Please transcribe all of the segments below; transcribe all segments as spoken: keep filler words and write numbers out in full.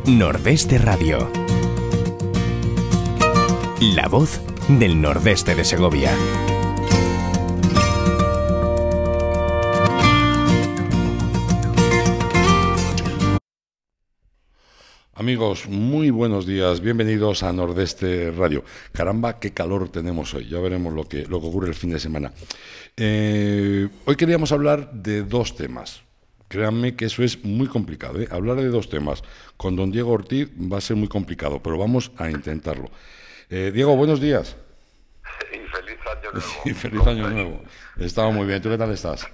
Nordeste Radio. La voz del nordeste de Segovia. Amigos, muy buenos días, bienvenidos a Nordeste Radio. Caramba, qué calor tenemos hoy, ya veremos lo que, lo que ocurre el fin de semana. Eh, hoy queríamos hablar de dos temas. Créanme que eso es muy complicado, ¿eh? Hablar de dos temas con don Diego Ortiz va a ser muy complicado, pero vamos a intentarlo. Eh, Diego, buenos días. Y feliz año nuevo. Y feliz año nuevo. Estaba muy bien. ¿Tú qué tal estás?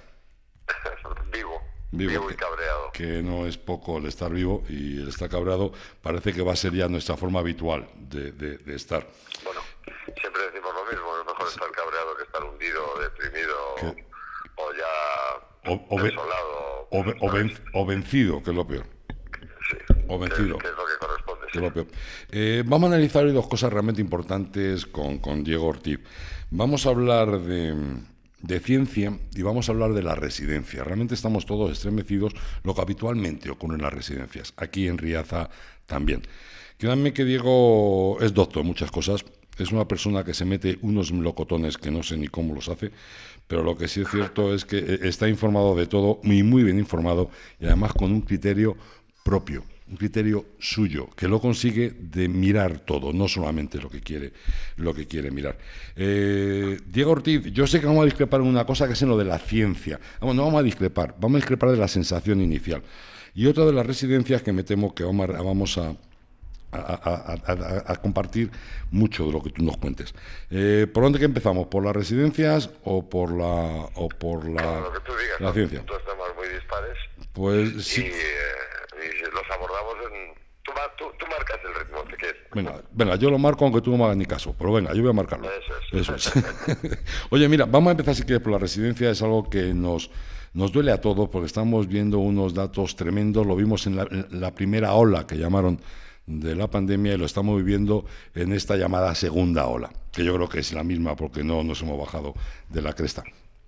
Vivo, Vivo, vivo que, y cabreado. Que no es poco el estar vivo, y el estar cabreado parece que va a ser ya nuestra forma habitual de, de, de estar. Bueno, siempre decimos lo mismo, es mejor estar cabreado que estar hundido, deprimido, ¿Qué? o ya O, o, desolado. o, o, ven, o vencido, que es lo peor. Sí, O vencido. Que, que es lo que corresponde. Que es lo peor. Eh, vamos a analizar hoy dos cosas realmente importantes con, con Diego Ortiz. Vamos a hablar de, de ciencia y vamos a hablar de la residencia. Realmente estamos todos estremecidos, lo que habitualmente ocurre en las residencias. Aquí en Riaza también. Créanme que Diego es doctor en muchas cosas. Es una persona que se mete unos melocotones que no sé ni cómo los hace, pero lo que sí es cierto es que está informado de todo, muy, muy bien informado, y además con un criterio propio, un criterio suyo, que lo consigue de mirar todo, no solamente lo que quiere, lo que quiere mirar. Eh, Diego Ortiz, yo sé que vamos a discrepar en una cosa que es en lo de la ciencia. Vamos, no vamos a discrepar, vamos a discrepar de la sensación inicial. Y otra de las residencias que me temo que vamos a... Vamos a A, a, a, a compartir mucho de lo que tú nos cuentes. Eh, ¿Por dónde que empezamos? ¿Por las residencias o por la o por la, lo que tú digas, la ciencia? Dos temas muy dispares. Pues sí. Y, eh, y los abordamos en... Tú, tú, tú marcas el ritmo, ¿te quieres? Venga, venga, yo lo marco aunque tú no me hagas ni caso, pero venga, yo voy a marcarlo. Eso es. Eso es. Oye, mira, vamos a empezar si quieres por la residencia. Es algo que nos, nos duele a todos porque estamos viendo unos datos tremendos. Lo vimos en la, en la primera ola que llamaron de la pandemia y lo estamos viviendo en esta llamada segunda ola, que yo creo que es la misma porque no nos hemos bajado de la cresta.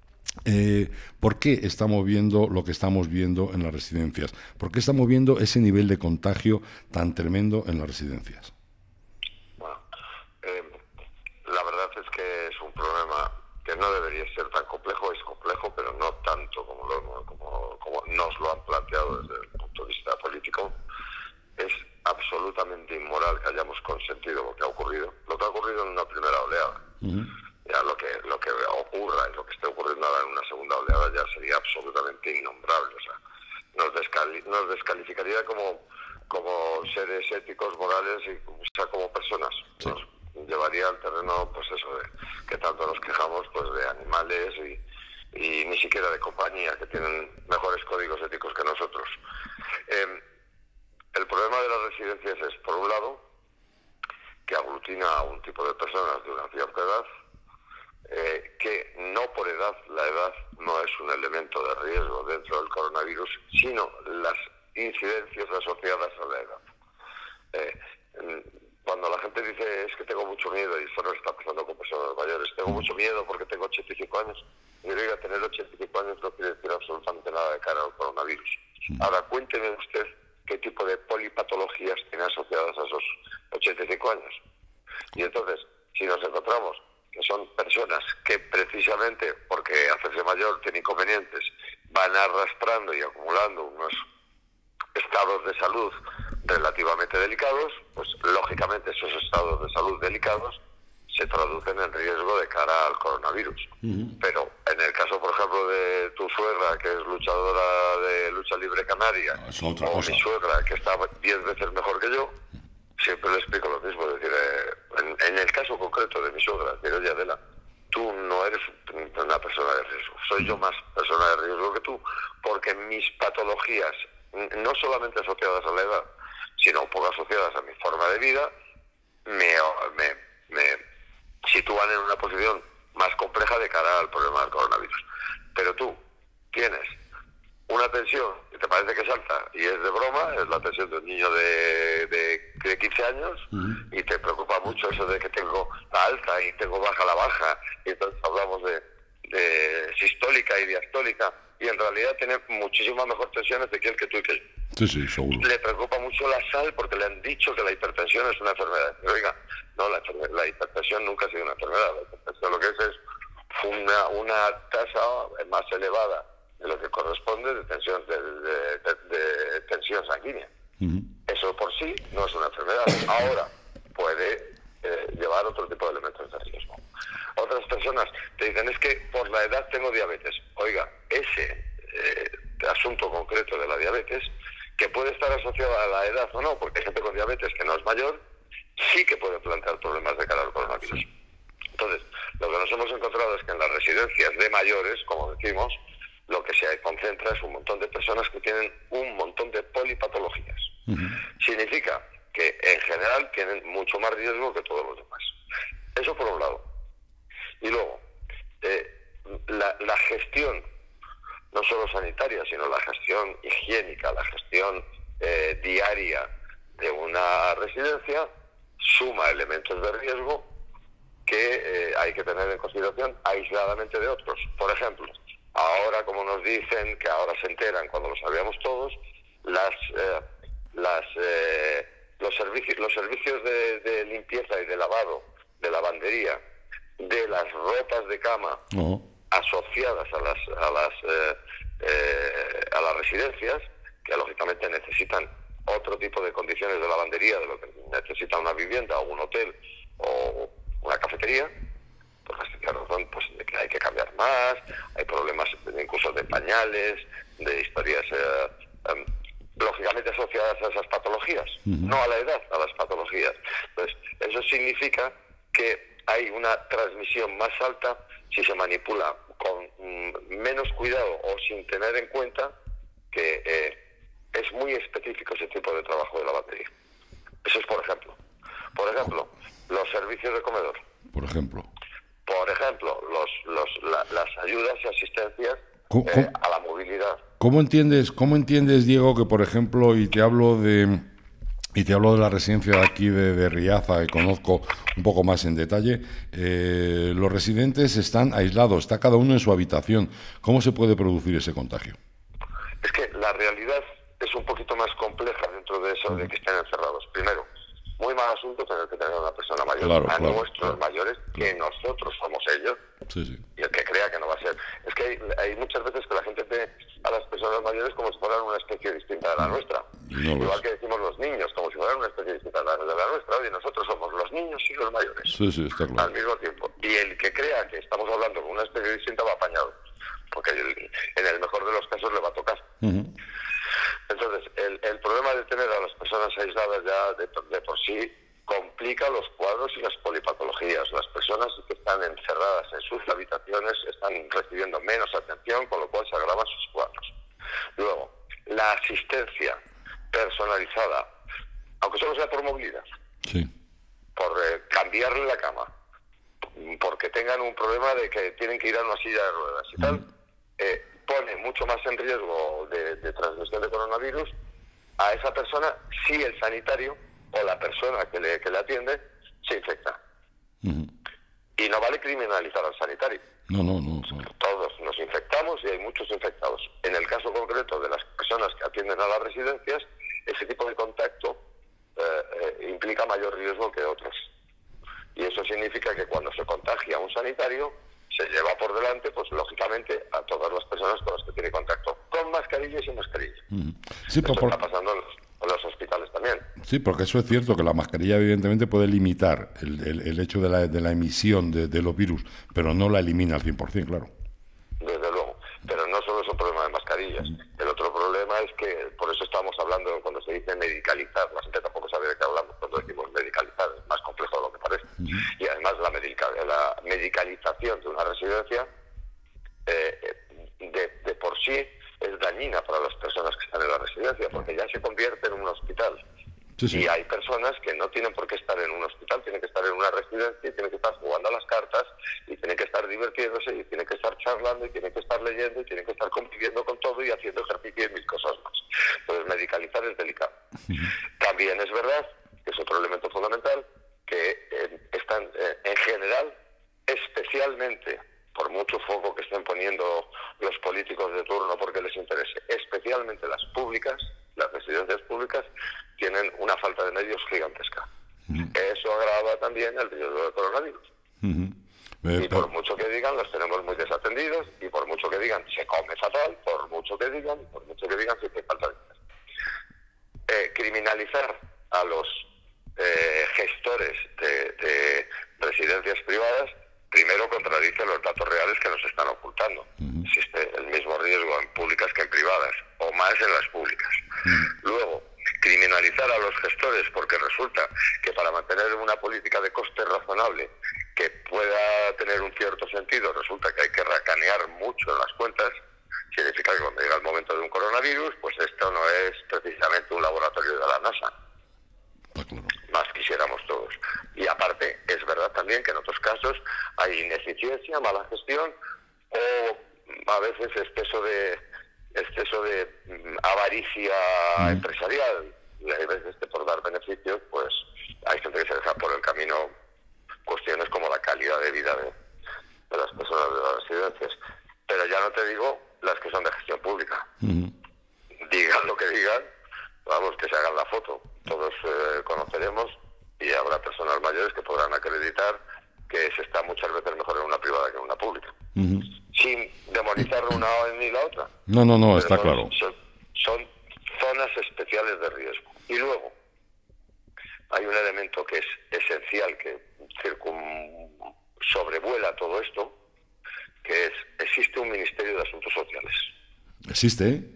Eh, ¿Por qué estamos viendo lo que estamos viendo en las residencias? ¿Por qué estamos viendo ese nivel de contagio tan tremendo en las residencias? Bueno, eh, la verdad es que es un problema que no debería ser tan complejo. Es complejo, pero no tanto como, lo, como, como nos lo han planteado desde el punto de vista político. Es absolutamente inmoral que hayamos consentido lo que ha ocurrido, lo que ha ocurrido en una primera oleada. Uh-huh. Ya lo que lo que ocurra y lo que esté ocurriendo ahora en una segunda oleada ya sería absolutamente innombrable. O sea, nos, descali nos descalificaría como como seres éticos, morales y o sea, como personas. Sí. Nos llevaría al terreno, pues eso, de que tanto nos quejamos pues de animales y, y ni siquiera de compañía, que tienen mejores códigos éticos que nosotros. Eh, El problema de las residencias es, por un lado, que aglutina a un tipo de personas de una cierta edad, eh, que no por edad, la edad no es un elemento de riesgo dentro del coronavirus, sino las incidencias asociadas a la edad. Eh, cuando la gente dice, es que tengo mucho miedo, y esto no está pasando con personas mayores, tengo mucho miedo porque tengo ochenta y cinco años, y digo, tener ochenta y cinco años no quiere decir absolutamente nada de cara al coronavirus. Ahora, cuénteme usted qué tipo de polipatologías tiene asociadas a esos ochenta y cinco años. Y entonces, si nos encontramos que son personas que precisamente porque hacerse mayor tiene inconvenientes, van arrastrando y acumulando unos estados de salud relativamente delicados, pues lógicamente esos estados de salud delicados se traducen en riesgo de cara al coronavirus. Uh-huh. Pero en el caso, por ejemplo, de tu suegra, que es luchadora de lucha libre canaria, no, o cosa. Mi suegra, que está diez veces mejor que yo, siempre le explico lo mismo. Es decir, eh, en, en el caso concreto de mi suegra, digo, oye, Adela, tú no eres una persona de riesgo, soy yo más persona de riesgo que tú, porque mis patologías, no solamente asociadas a la edad, sino un poco asociadas a mi forma de vida, me... me, me sitúan en una posición más compleja de cara al problema del coronavirus. Pero tú tienes una tensión que te parece que es alta y es de broma, es la tensión de un niño de, de, de quince años, uh-huh. y te preocupa mucho eso de que tengo la alta y tengo baja la baja, y entonces hablamos de, de sistólica y diastólica, y en realidad tiene muchísimas mejor tensiones de que el que tú y que yo. Sí, sí, seguro. Le preocupa mucho la sal porque le han dicho que la hipertensión es una enfermedad. Pero, oiga, no, la, la hipertensión nunca ha sido una enfermedad. La hipertensión lo que es es una, una tasa más elevada de lo que corresponde de tensión, de, de, de, de tensión sanguínea. Uh-huh. Eso por sí no es una enfermedad. Ahora puede eh, llevar otro tipo de elementos de riesgo. Otras personas te dicen, es que por la edad tengo diabetes. Oiga, ese eh, asunto concreto de la diabetes, que puede estar asociado a la edad o no, porque hay gente con diabetes que no es mayor, sí que puede plantear problemas de cara al coronavirus. Sí. Entonces, lo que nos hemos encontrado es que en las residencias de mayores, como decimos, lo que se concentra es un montón de personas que tienen un montón de polipatologías. Uh-huh. Significa que en general tienen mucho más riesgo que todos los demás. Eso por un lado. Y luego, eh, la, la gestión, no solo sanitaria, sino la gestión higiénica, la gestión eh, diaria de una residencia, suma elementos de riesgo que eh, hay que tener en consideración aisladamente de otros. Por ejemplo, ahora, como nos dicen, que ahora se enteran cuando lo sabíamos todos, las, eh, las, eh, los, servicios, los servicios de, de limpieza y de lavado, de lavandería, de las ropas de cama uh-huh. asociadas a las a las eh, eh, a las residencias, que lógicamente necesitan otro tipo de condiciones de lavandería de lo que necesita una vivienda o un hotel o una cafetería, por la sencilla razón pues de que hay que cambiar más, hay problemas incluso de pañales, de historias eh, um, lógicamente asociadas a esas patologías, uh-huh. no a la edad, a las patologías. Entonces, eso significa que hay una transmisión más alta si se manipula con mm, menos cuidado o sin tener en cuenta que eh, es muy específico ese tipo de trabajo de la batería. Eso es por ejemplo. Por ejemplo, los servicios de comedor. Por ejemplo. Por ejemplo, los, los, la, las ayudas y asistencias ¿Cómo, eh, a la movilidad. ¿Cómo entiendes, cómo entiendes, Diego, que por ejemplo, y te hablo de... Y te hablo de la residencia de aquí de, de Riaza, que conozco un poco más en detalle. Eh, los residentes están aislados, está cada uno en su habitación. ¿Cómo se puede producir ese contagio? Es que la realidad es un poquito más compleja dentro de eso, uh-huh. de que estén encerrados. Primero, muy mal asunto tener que tener a una persona mayor, claro, a claro, nuestros claro, mayores, claro. que nosotros somos ellos, sí, sí. y el que crea que no va a ser. Es que hay, hay muchas veces que la gente ve a las personas mayores como si fueran una especie distinta de la nuestra. No Igual que decimos los niños, como si fueran una especie distinta de la, de la nuestra. Oye, nosotros somos los niños y los mayores. Sí, sí, está claro. Al mismo tiempo. Y el que crea que estamos hablando con una especie distinta va apañado. Porque el, en el mejor de los casos le va a tocar. Uh-huh. Entonces, el, el problema de tener a las personas aisladas ya de, de por sí complica los cuadros y las polipatologías. Las personas que están encerradas en sus habitaciones están recibiendo menos atención, con lo cual se agravan sus cuadros. Luego, la asistencia personalizada, aunque solo sea por movilidad, sí. por eh, cambiarle la cama, porque tengan un problema de que tienen que ir a una silla de ruedas y mm. tal, eh, pone mucho más en riesgo de, de transmisión de coronavirus a esa persona si el sanitario o la persona que le, que le atiende se infecta. Uh-huh. Y no vale criminalizar al sanitario. No, no, no, no. Todos nos infectamos y hay muchos infectados. En el caso concreto de las personas que atienden a las residencias, ese tipo de contacto eh, eh, implica mayor riesgo que otros. Y eso significa que cuando se contagia a un sanitario, se lleva por delante, pues lógicamente, a todas las personas con las que tiene contacto, con mascarilla y sin mascarilla. Uh-huh. Sí, Esto por... está pasando en los, en los hospitales también. Sí, porque eso es cierto, que la mascarilla evidentemente puede limitar el, el, el hecho de la, de la emisión de, de los virus, pero no la elimina al cien por ciento, claro. Desde luego, pero no solo es un problema de mascarillas. Uh-huh. El otro problema es que, por eso estamos hablando, cuando se dice medicalizar, la gente tampoco sabe de qué hablamos cuando decimos medicalizar, es más complejo de lo que parece. Uh-huh. Y además la, medica, la medicalización de una residencia eh, de, de por sí es dañina para las personas que están en la residencia, porque ya se convierte en un hospital. Sí, sí. Y hay personas que no tienen por qué estar en un hospital, tienen que estar en una residencia y tienen que estar jugando a las cartas y tienen que estar divirtiéndose y tienen que estar charlando y tienen que estar leyendo y tienen que estar conviviendo con todo y haciendo ejercicio y mil cosas más. Entonces, medicalizar es delicado. Uh-huh. También es verdad, que es otro elemento fundamental, que eh, están eh, en general, especialmente, por mucho foco que estén poniendo los políticos de turno porque les interese, especialmente las públicas, las residencias públicas tienen una falta de medios gigantesca. Uh-huh. Eso agrava también el riesgo de coronavirus. Uh-huh. Eh, Y por mucho que digan, los tenemos muy desatendidos, y por mucho que digan, se come fatal, por mucho que digan, por mucho que digan, siempre falta de eh, criminalizar a los eh, gestores de, de residencias privadas, primero contradice los datos reales que nos están ocultando. Uh-huh. Existe el mismo riesgo en públicas que en privadas, o más en las públicas. Uh-huh. Luego, criminalizar a los gestores, porque resulta que para mantener una política de coste razonable que pueda tener un cierto sentido, resulta que hay que racanear mucho en las cuentas. Significa que cuando llega el momento de un coronavirus, pues esto no es precisamente un laboratorio de la NASA. Más quisiéramos todos. Y aparte, es verdad también que en otros casos hay ineficiencia, mala gestión, o a veces exceso de exceso de mm, avaricia mm. empresarial. Y hay veces que por dar beneficios, pues hay gente que se deja por el camino cuestiones como la calidad de vida de, de las personas de las residencias. Pero ya no te digo las que son de gestión pública. Mm. Digan lo que digan, vamos, que se hagan la foto. Todos eh, conoceremos, y habrá personas mayores que podrán acreditar que se está muchas veces mejor en una privada que en una pública. Uh-huh. Sin demonizar una ni la otra. No, no, no, Pero está son, claro. Son, son zonas especiales de riesgo. Y luego, hay un elemento que es esencial, que circun... sobrevuela todo esto, que es, existe un Ministerio de Asuntos Sociales. ¿Existe? ¿Eh?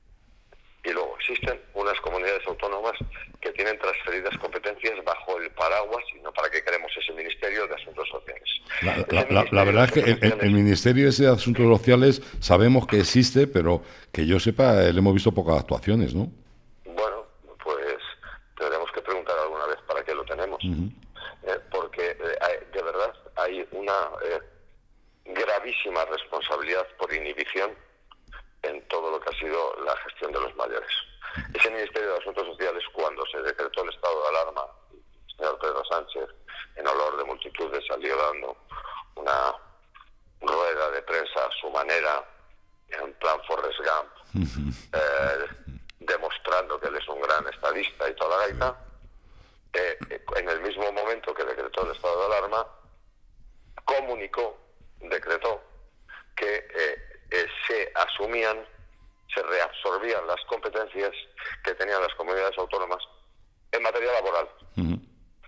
Y luego existen unas comunidades autónomas que tienen transferidas competencias bajo el paraguas, y no para qué queremos ese Ministerio de Asuntos Sociales. La, la, la, la verdad es que el, el, el Ministerio ese de Asuntos Sociales sabemos que existe, pero que yo sepa, le hemos visto pocas actuaciones, ¿no? Bueno, pues tendremos que preguntar alguna vez para qué lo tenemos. Uh-huh. Eh, porque eh, de verdad hay una eh, gravísima responsabilidad por inhibición en todo lo que ha sido la gestión de los mayores. Ese Ministerio de Asuntos Sociales, cuando se decretó el estado de alarma, el señor Pedro Sánchez, en olor de multitudes, salió dando una rueda de prensa a su manera, en plan Forrest Gump, eh, demostrando que él es un gran estadista y toda la gaita. Eh, en el mismo momento que decretó el estado de alarma, comunicó, decretó, que eh, eh, se asumían, se reabsorbían las competencias que tenían las comunidades autónomas en materia laboral, uh-huh.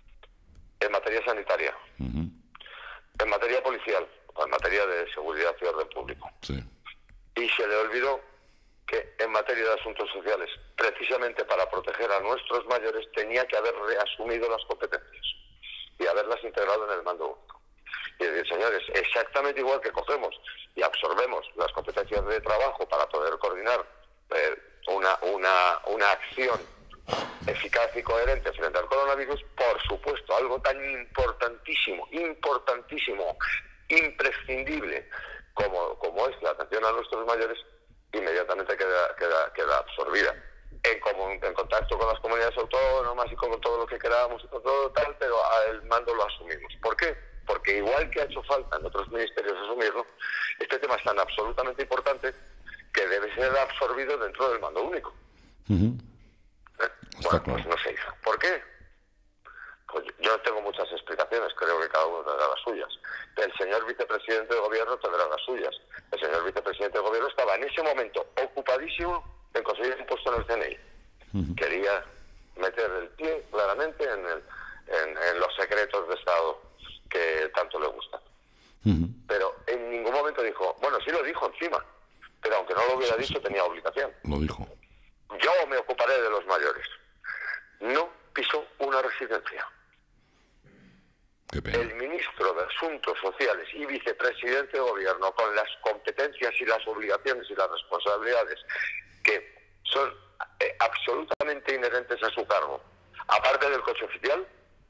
en materia sanitaria, uh-huh. en materia policial, o en materia de seguridad y orden público. Sí. Y se le olvidó que en materia de asuntos sociales, precisamente para proteger a nuestros mayores, tenía que haber reasumido las competencias y haberlas integrado en el mando único. Y decir, señores, exactamente igual que cogemos y absorbemos las competencias de trabajo para poder coordinar eh, una, una, una acción eficaz y coherente frente al coronavirus, por supuesto, algo tan importantísimo, importantísimo, imprescindible como, como es la atención a nuestros mayores, inmediatamente queda, queda, queda absorbida. En, común, en contacto con las comunidades autónomas y con todo lo que queramos y con todo tal, pero el mando lo asumimos. ¿Por qué? Porque igual que ha hecho falta en otros ministerios asumirlo, este tema es tan absolutamente importante que debe ser absorbido dentro del mando único. Uh-huh. ¿Eh? Bueno, pues no se hizo. ¿Por qué? Pues yo tengo muchas explicaciones, creo que cada uno tendrá las suyas. El señor vicepresidente de gobierno tendrá las suyas. El señor vicepresidente de gobierno estaba en ese momento ocupadísimo en conseguir un puesto en el C N I. Uh-huh. Quería meter el pie claramente en, el, en, en los secretos de Estado que tanto le gustan. Uh-huh. Pero en ningún momento dijo, bueno, sí lo dijo encima, pero aunque no lo hubiera sí, dicho, sí. tenía obligación. Lo dijo. Yo me ocuparé de los mayores. No pisó una residencia. Qué pena. El ministro de Asuntos Sociales y vicepresidente de gobierno, con las competencias y las obligaciones y las responsabilidades que son eh, absolutamente inherentes a su cargo, aparte del coche oficial,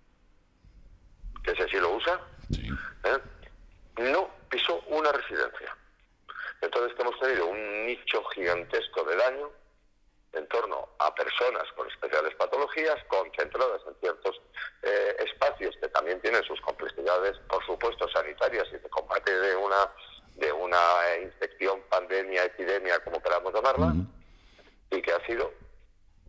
que ese sí lo usa, sí. ¿eh? no pisó una residencia. Entonces hemos tenido un nicho gigantesco de daño en torno a personas con especiales patologías concentradas en ciertos eh, espacios que también tienen sus complejidades, por supuesto, sanitarias y de combate de una de una infección, pandemia, epidemia, como queramos llamarla, uh-huh. y que ha sido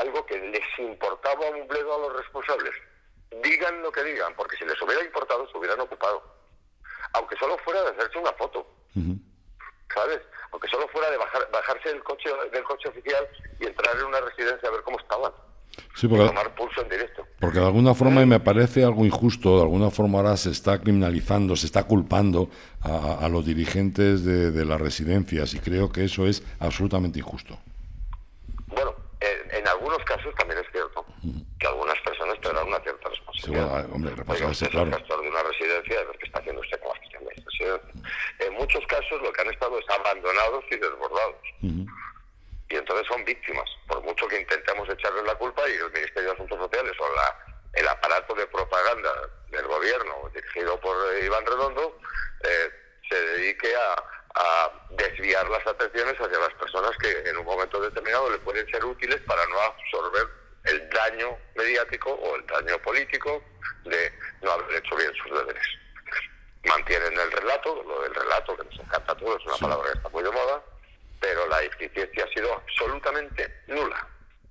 algo que les importaba un bledo a los responsables. Digan lo que digan, porque si les hubiera importado se hubieran ocupado. Aunque solo fuera de hacerse una foto, uh-huh. ¿sabes? Aunque solo fuera de bajar, bajarse del coche del coche oficial y entrar en una residencia a ver cómo estaban. Sí, porque, y tomar pulso en directo. Porque de alguna forma, y me parece algo injusto, de alguna forma ahora se está criminalizando, se está culpando a, a los dirigentes de, de las residencias, y creo que eso es absolutamente injusto. Bueno, en, en algunos casos también es cierto uh-huh. que algunas personas tendrán una cierta responsabilidad. Sí, bueno, hombre, responsabilidad, claro. El gestor de una residencia es lo que está haciendo usted con la gestión de la residencia. En muchos casos lo que han estado es abandonados y desbordados. Uh-huh. Y entonces son víctimas, por mucho que intentemos echarles la culpa y el Ministerio de Asuntos Sociales o la, el aparato de propaganda del gobierno dirigido por Iván Redondo eh, se dedique a, a desviar las atenciones hacia las personas que en un momento determinado le pueden ser útiles para no absorber el daño mediático o el daño político de no haber hecho bien sus deberes. Mantienen el relato, lo del relato que nos encanta a todos, es una sí. palabra que está muy de moda, pero la eficiencia ha sido absolutamente nula.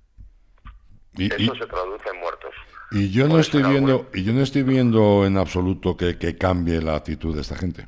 Y, Eso y, se traduce en muertos. Y yo no estoy viendo, y yo no estoy viendo en absoluto que, que cambie la actitud de esta gente.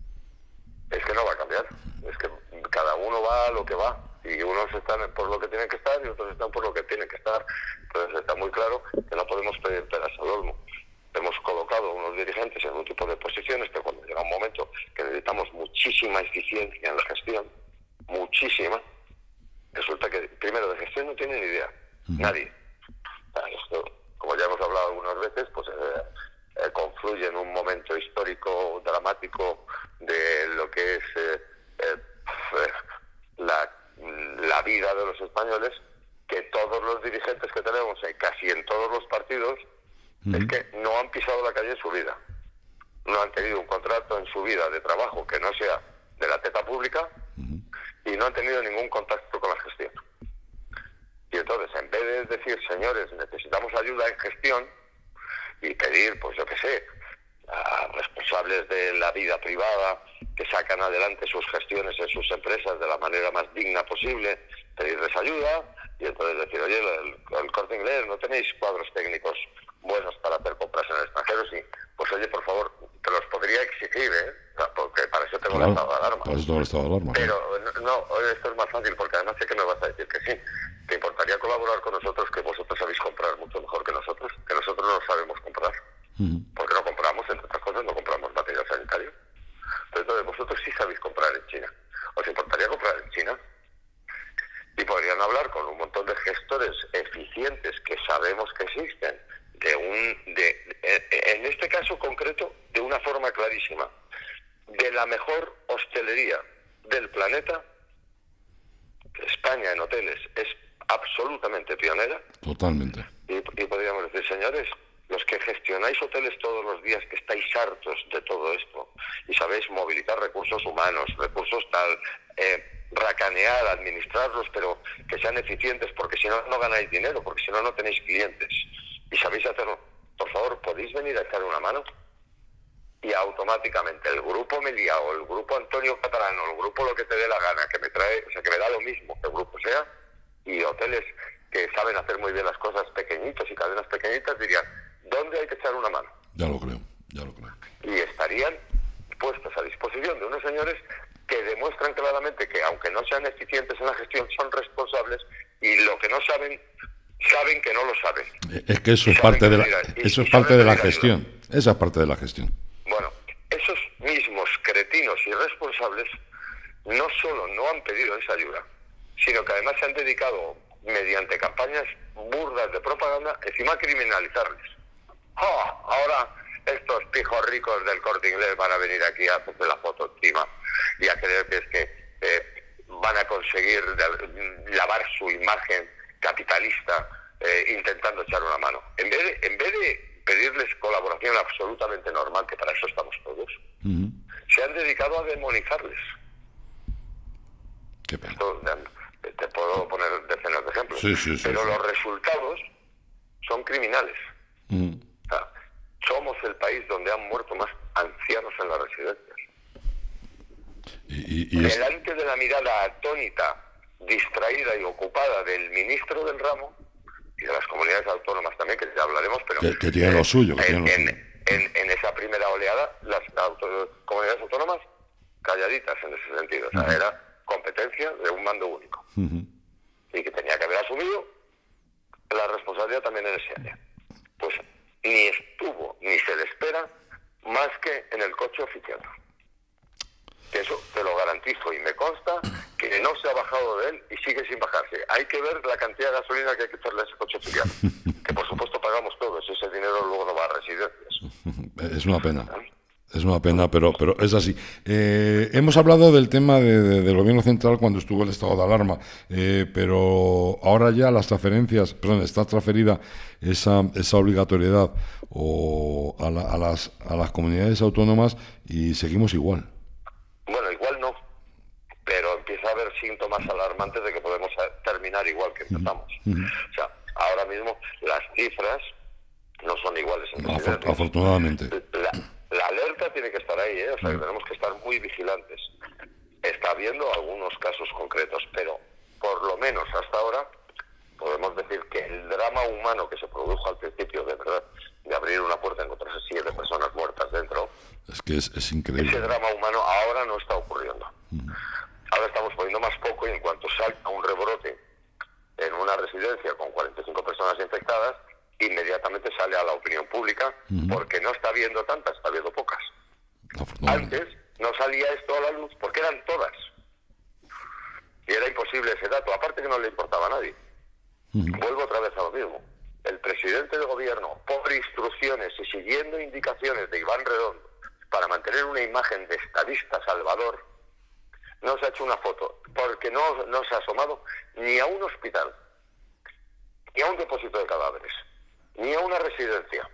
Es que no va a cambiar. Es que cada uno va a lo que va. Y unos están por lo que tienen que estar y otros están por lo que tienen que estar. Entonces está muy claro que no podemos pedir peras al olmo. Hemos colocado a unos dirigentes en un tipo de posiciones, pero cuando llega un momento que necesitamos muchísima eficiencia en la gestión, muchísima, resulta que primero de gestión no tienen ni idea, uh-huh. nadie. Esto, como ya hemos hablado algunas veces, pues eh, eh, confluye en un momento histórico dramático de lo que es eh, eh, la, la vida de los españoles, que todos los dirigentes que tenemos eh, casi en todos los partidos uh-huh. es que no han pisado la calle en su vida, no han tenido un contrato en su vida de trabajo que no sea de la teta pública uh-huh. y no han tenido ningún contacto con la gestión. Y entonces, en vez de decir, señores, necesitamos ayuda en gestión, y pedir, pues yo qué sé, a responsables de la vida privada que sacan adelante sus gestiones en sus empresas de la manera más digna posible, pedirles ayuda, y entonces decir, oye, el, el Corte Inglés, ¿no tenéis cuadros técnicos buenos para hacer compras en el extranjero? Sí, pues oye, por favor, te los podría exigir, ¿eh? Porque para eso tengo claro, el estado de alarma. Para eso tengo el estado de alarma. Pero no, no, esto es más fácil, porque además sé que me vas a decir que sí. ¿Te importaría colaborar con nosotros, que vosotros sabéis comprar mucho mejor que nosotros? Que nosotros no sabemos comprar. Uh-huh. Porque no compramos, entre otras cosas, no compramos material sanitario. Entonces, vosotros sí sabéis comprar en China. ¿Os importaría comprar en China? Y podrían hablar con un montón de gestores eficientes que sabemos que existen, de un, de, en este caso concreto, de una forma clarísima, de la mejor hostelería del planeta. España en hoteles es absolutamente pionera. Totalmente. Y, y podríamos decir, señores, los que gestionáis hoteles todos los días, que estáis hartos de todo esto y sabéis movilizar recursos humanos, recursos tal, eh, racanear, administrarlos, pero que sean eficientes, porque si no, no ganáis dinero, porque si no, no tenéis clientes. Y sabéis hacerlo. Por favor, ¿podéis venir a echar una mano? Y automáticamente el grupo Meliá o el grupo Antonio Catalán o el grupo lo que te dé la gana, que me trae, o sea, que me da lo mismo que el grupo sea, y hoteles que saben hacer muy bien las cosas, pequeñitos y cadenas pequeñitas, dirían, ¿dónde hay que echar una mano? Ya lo creo, ya lo creo. Y estarían puestos a disposición de unos señores que demuestran claramente que, aunque no sean eficientes en la gestión, son responsables, y lo que no saben, saben que no lo saben. Es que eso es parte de la, eso es parte de la gestión. Esa es parte de la gestión. Bueno, esos mismos cretinos irresponsables no solo no han pedido esa ayuda, sino que además se han dedicado, mediante campañas burdas de propaganda, encima a criminalizarles. ¡Oh! Ahora estos pijos ricos del Corte Inglés van a venir aquí a hacerse la foto encima y a creer que es que eh, van a conseguir de, lavar su imagen capitalista eh, intentando echar una mano. En vez de, en vez de pedirles colaboración absolutamente normal, que para eso estamos todos, uh-huh. se han dedicado a demonizarles. Qué pena. Esto, te puedo poner decenas de ejemplos, sí, sí, sí, pero sí. los resultados son criminales. Uh-huh. O sea, somos el país donde han muerto más ancianos en las residencias. Y, y, y Delante es... de la mirada atónita, distraída y ocupada del ministro del ramo, y de las comunidades autónomas también, que ya hablaremos, pero... Que, que tienen lo suyo, que en, tienen lo en, suyo. En, en esa primera oleada, las auto, comunidades autónomas calladitas en ese sentido. O sea, uh-huh. era competencia de un mando único. Uh-huh. Y que tenía que haber asumido la responsabilidad también en ese área. Pues ni estuvo, ni se le espera, más que en el coche oficial. Eso te lo garantizo y me consta que no se ha bajado de él y sigue sin bajarse. Hay que ver la cantidad de gasolina que hay que echarle a ese coche oficial. Que por supuesto pagamos todos, ese dinero luego no va a residencias. Es una pena. Es una pena, pero pero es así. Eh, hemos hablado del tema de, de, del gobierno central cuando estuvo el estado de alarma, eh, pero ahora ya las transferencias, perdón, está transferida esa esa obligatoriedad o a, la, a las a las comunidades autónomas y seguimos igual. Bueno, igual no, pero empieza a haber síntomas alarmantes de que podemos terminar igual que empezamos. Uh-huh. O sea, ahora mismo las cifras no son iguales. En no, afort- afortunadamente. La, La alerta tiene que estar ahí, ¿eh? O sea, que tenemos que estar muy vigilantes. Está habiendo algunos casos concretos, pero por lo menos hasta ahora podemos decir que el drama humano que se produjo al principio, de verdad, de abrir una puerta y encontrarse siete personas muertas dentro, es que es, es increíble. Ese drama humano ahora no está ocurriendo. Mm. Ahora estamos poniendo más poco y en cuanto salta un rebrote en una residencia con cuarenta y cinco personas infectadas, inmediatamente sale a la opinión pública, uh-huh. porque no está viendo tantas, está viendo pocas. Antes no salía esto a la luz porque eran todas. Y era imposible ese dato, aparte que no le importaba a nadie. Uh-huh. Vuelvo otra vez a lo mismo. El presidente del gobierno, por instrucciones y siguiendo indicaciones de Iván Redondo, para mantener una imagen de estadista salvador, no se ha hecho una foto, porque no, no se ha asomado ni a un hospital, ni a un depósito de cadáveres, ni a una residencia.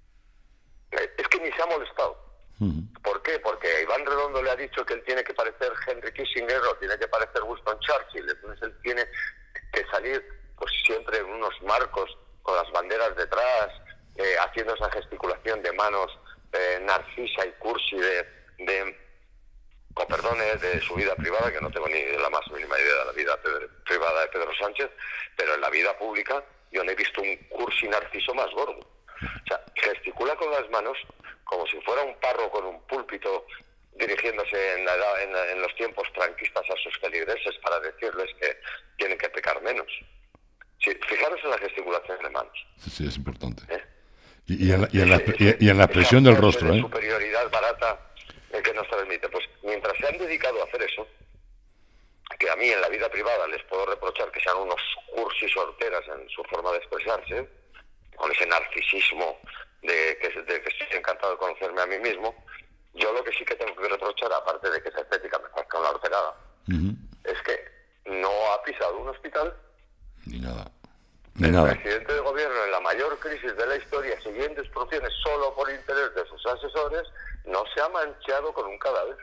Es que ni se ha molestado. Uh-huh. ¿Por qué? Porque a Iván Redondo le ha dicho que él tiene que parecer Henry Kissinger o tiene que parecer Winston Churchill. Entonces él tiene que salir pues siempre en unos marcos con las banderas detrás, eh, haciendo esa gesticulación de manos eh, narcisa y cursi de, de con perdones, de su vida privada, que no tengo ni la más mínima idea de la vida privada de Pedro Sánchez, pero en la vida pública yo no he visto un cursi narciso más gordo. O sea, gesticula con las manos como si fuera un párroco en un púlpito dirigiéndose en, la edad, en, en los tiempos franquistas a sus feligreses para decirles que tienen que pecar menos. Sí, fijaros en la gesticulación de manos. Sí, sí, es importante. ¿Eh? Y, y, en la, y, en la, y, y en la expresión del rostro. De ¿eh? superioridad barata eh, que nos transmite. Pues mientras se han dedicado a hacer eso, que a mí en la vida privada les puedo reprochar que sean unos cursis horteras en su forma de expresarse, con ese narcisismo de que, de que estoy encantado de conocerme a mí mismo, yo lo que sí que tengo que reprochar, aparte de que esa estética me parezca una horterada, uh-huh. es que no ha pisado un hospital. Ni nada. Ni el nada. presidente de gobierno, en la mayor crisis de la historia, siguiendo instrucciones solo por interés de sus asesores, no se ha manchado con un cadáver.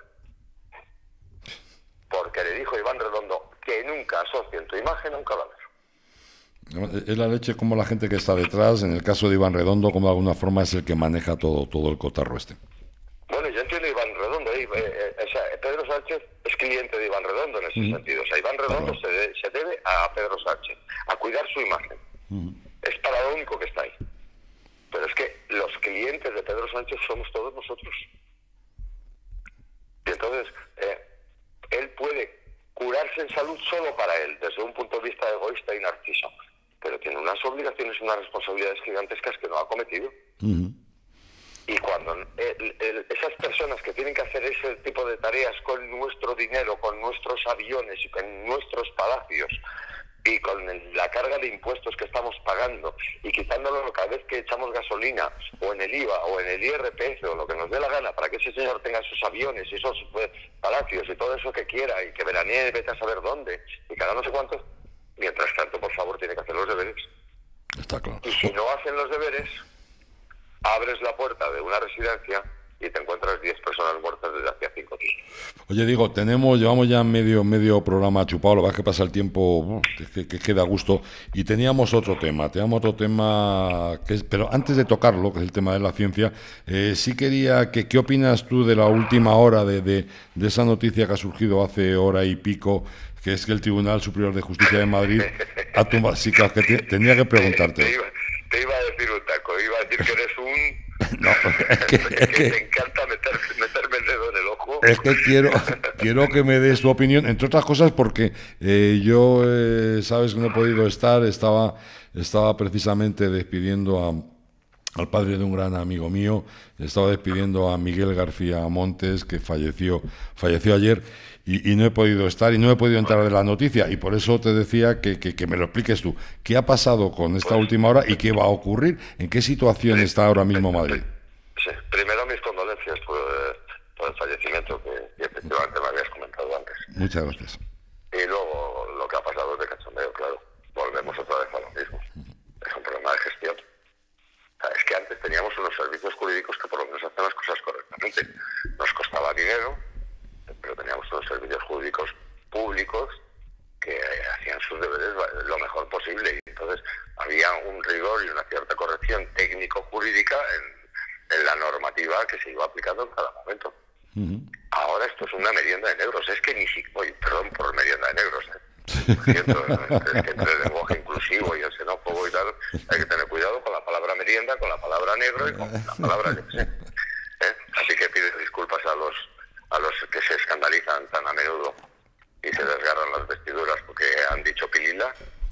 Porque le dijo Iván Redondo que nunca asocien tu imagen a un cadáver. Es la leche como la gente que está detrás, en el caso de Iván Redondo, como de alguna forma es el que maneja todo todo el cotarro este. Bueno, yo entiendo a Iván Redondo, eh, eh, eh, o sea, Pedro Sánchez es cliente de Iván Redondo en ese uh-huh. sentido. O sea, Iván Redondo uh-huh. se, de, se debe a Pedro Sánchez, a cuidar su imagen. Uh-huh. Es para lo único que está ahí. Pero es que los clientes de Pedro Sánchez somos todos nosotros. Y entonces, eh, él puede curarse en salud solo para él, desde un punto de vista egoísta y narciso, pero tiene unas obligaciones y unas responsabilidades gigantescas que no ha cometido. Uh-huh. Y cuando el, el, esas personas que tienen que hacer ese tipo de tareas con nuestro dinero, con nuestros aviones y con nuestros palacios y con el, la carga de impuestos que estamos pagando y quitándolo cada vez que echamos gasolina o en el I V A o en el I R P F o lo que nos dé la gana para que ese señor tenga sus aviones y esos pues, palacios y todo eso que quiera y que veranee vete a saber dónde y que haga no sé cuántos, mientras tanto por favor tiene que hacer los deberes. Está claro. Y si no hacen los deberes, abres la puerta de una residencia y te encuentras diez personas muertas desde hacía cinco días. Oye, digo, tenemos, llevamos ya medio medio programa chupado, lo que pasa es que pasa el tiempo, que, que queda a gusto, y teníamos otro tema, teníamos otro tema, que es, pero antes de tocarlo, que es el tema de la ciencia, eh, sí quería, que ¿qué opinas tú de la última hora, de, de, de esa noticia que ha surgido hace hora y pico, que es que el Tribunal Superior de Justicia de Madrid ha tumbado, sí, claro, que te, tenía que preguntarte. Te, te, iba, te iba a decir un taco, iba a decir que eres un... No, es que, es que, que te encanta meter, meterme el dedo en el ojo. Es que quiero, quiero que me des tu opinión, entre otras cosas porque eh, yo, eh, sabes que no he podido estar, estaba, estaba precisamente despidiendo a, al padre de un gran amigo mío, estaba despidiendo a Miguel García Montes, que falleció, falleció ayer, y, y no he podido estar y no he podido entrar de la noticia, y por eso te decía que, que, que me lo expliques tú. ¿Qué ha pasado con esta pues, última hora y qué va a ocurrir? ¿En qué situación sí, está ahora mismo Madrid? Sí, primero mis condolencias por, por el fallecimiento que, que efectivamente me habías comentado antes. Muchas gracias. Y luego lo que ha pasado es de cachondeo, claro. Volvemos otra vez a lo mismo. Es un problema de gestión. O sea, es que antes teníamos unos servicios jurídicos que por lo menos hacían las cosas correctamente. Nos costaba dinero, pero teníamos unos servicios jurídicos públicos que hacían sus deberes lo mejor posible. Y entonces había un rigor y una cierta corrección técnico-jurídica en, en la normativa que se iba aplicando en cada momento. Uh-huh. Ahora esto es una merienda de negros. Es que ni siquiera... Oye, perdón por merienda de negros, ¿eh? Cierto, es que entre el lenguaje inclusivo y el xenófobo y tal, hay que tener cuidado con la palabra merienda, con la palabra negro y con la palabra... ¿eh? Así que pido disculpas a los a los que se escandalizan tan a menudo y se desgarran las vestiduras porque han dicho pilila,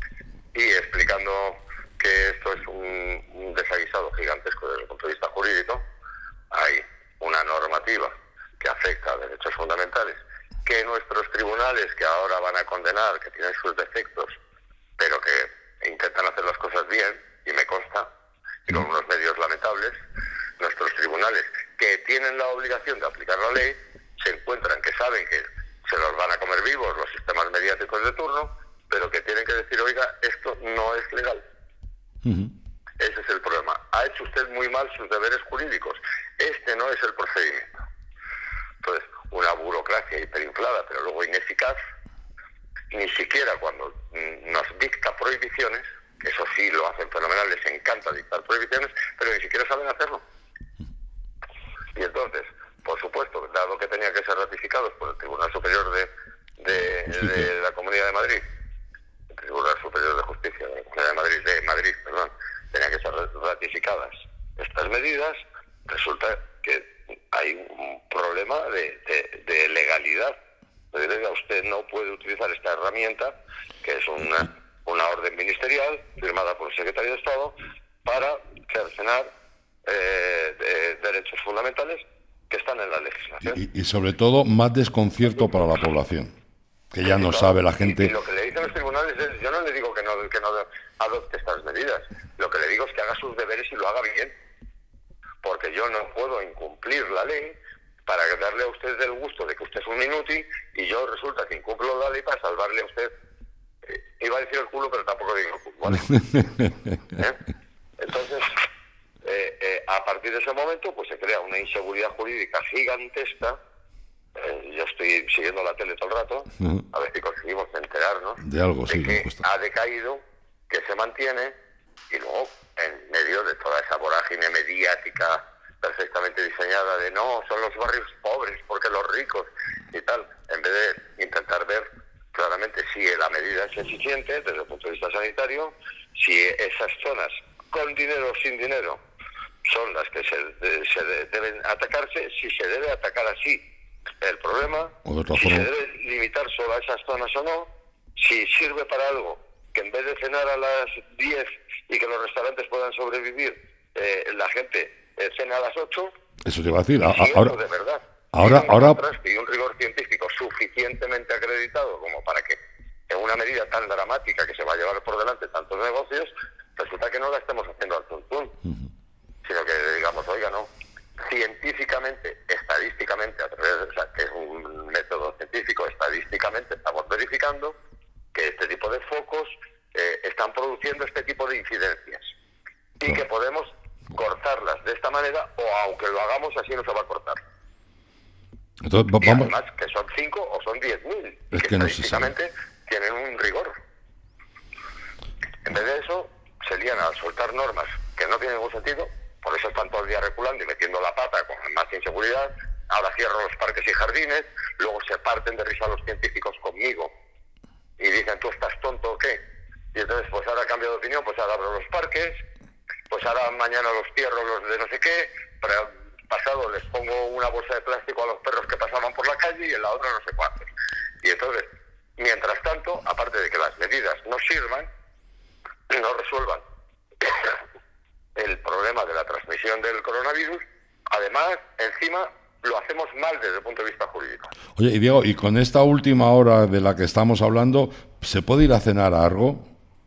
y explicando que esto es un, un desaguisado gigantesco desde el punto de vista jurídico. Hay una normativa que afecta a derechos fundamentales, que nuestros tribunales, que ahora van a condenar, que tienen sus defectos, pero que intentan hacer las cosas bien, y me consta, y con unos medios lamentables, nuestros tribunales, que tienen la obligación de aplicar la ley, se encuentran que saben que se los van a comer vivos los sistemas mediáticos de turno, pero que tienen que decir, oiga, esto no es legal. Uh-huh. Ese es el problema. Ha hecho usted muy mal sus deberes jurídicos. Este no es el procedimiento. Entonces, una burocracia hiperinflada, pero luego ineficaz, ni siquiera cuando nos dicta prohibiciones, que eso sí lo hacen fenomenal, les encanta dictar prohibiciones, pero ni siquiera saben hacerlo. Y entonces, por supuesto, dado que tenían que ser ratificados por el Tribunal Superior de, de, de la Comunidad de Madrid, el Tribunal Superior de Justicia de la Comunidad de Madrid, de Madrid, perdón, tenían que ser ratificadas estas medidas, resulta que hay un problema de, de, de legalidad. Usted no puede utilizar esta herramienta, que es una, una orden ministerial firmada por el Secretario de Estado, para cercenar eh, de derechos fundamentales que están en la legislación. Y, y sobre todo, más desconcierto para la población, que ya no sabe la gente... Y, y lo que le dicen los tribunales es, yo no le digo que no, que no adopte estas medidas, lo que le digo es que haga sus deberes y lo haga bien, porque yo no puedo incumplir la ley para darle a usted el gusto de que usted es un inútil, y yo resulta que incumplo la ley para salvarle a usted, eh, iba a decir el culo, pero tampoco digo el culo, ¿vale? ¿Eh? Entonces... Eh, eh, a partir de ese momento pues se crea una inseguridad jurídica gigantesca. Eh, yo estoy siguiendo la tele todo el rato, uh-huh. a ver si conseguimos enterarnos de algo, de sí, que ha decaído, que se mantiene, y luego en medio de toda esa vorágine mediática perfectamente diseñada de no, son los barrios pobres porque los ricos y tal, en vez de intentar ver claramente si la medida es eficiente desde el punto de vista sanitario, si esas zonas con dinero o sin dinero son las que se, se deben atacarse, si se debe atacar así el problema, si se debe limitar solo a esas zonas o no, si sirve para algo, que en vez de cenar a las diez y que los restaurantes puedan sobrevivir, eh, la gente eh, cena a las ocho. Eso te iba a decir. A, si ahora, de verdad, ahora, un ahora... y un rigor científico suficientemente acreditado como para que en una medida tan dramática que se va a llevar por delante tantos negocios, resulta que no la estamos haciendo al tuntún, uh-huh. sino que digamos, oiga, no, científicamente, estadísticamente, a través de, o sea, que es un método científico, estadísticamente estamos verificando que este tipo de focos eh, están produciendo este tipo de incidencias, y que podemos cortarlas de esta manera, o aunque lo hagamos así no se va a cortar. Entonces, y vamos... además que son cinco o son diez mil, Es que, que no se sabe. estadísticamente tienen un rigor. En vez de eso, se lían a soltar normas que no tienen ningún sentido, por eso están todo el día reculando y metiendo la pata con más inseguridad. Ahora cierro los parques y jardines, luego se parten de risa los científicos conmigo y dicen, ¿tú estás tonto o qué? Y entonces, pues ahora cambio de opinión, pues ahora abro los parques, pues ahora mañana los cierro los de no sé qué, pero pasado les pongo una bolsa de plástico a los perros que pasaban por la calle y en la otra no sé cuántos. Y entonces, mientras tanto, aparte de que las medidas no sirvan, no resuelvan el problema de la transmisión del coronavirus, además, encima, lo hacemos mal desde el punto de vista jurídico. Oye, y Diego, y con esta última hora de la que estamos hablando, ¿se puede ir a cenar a algo?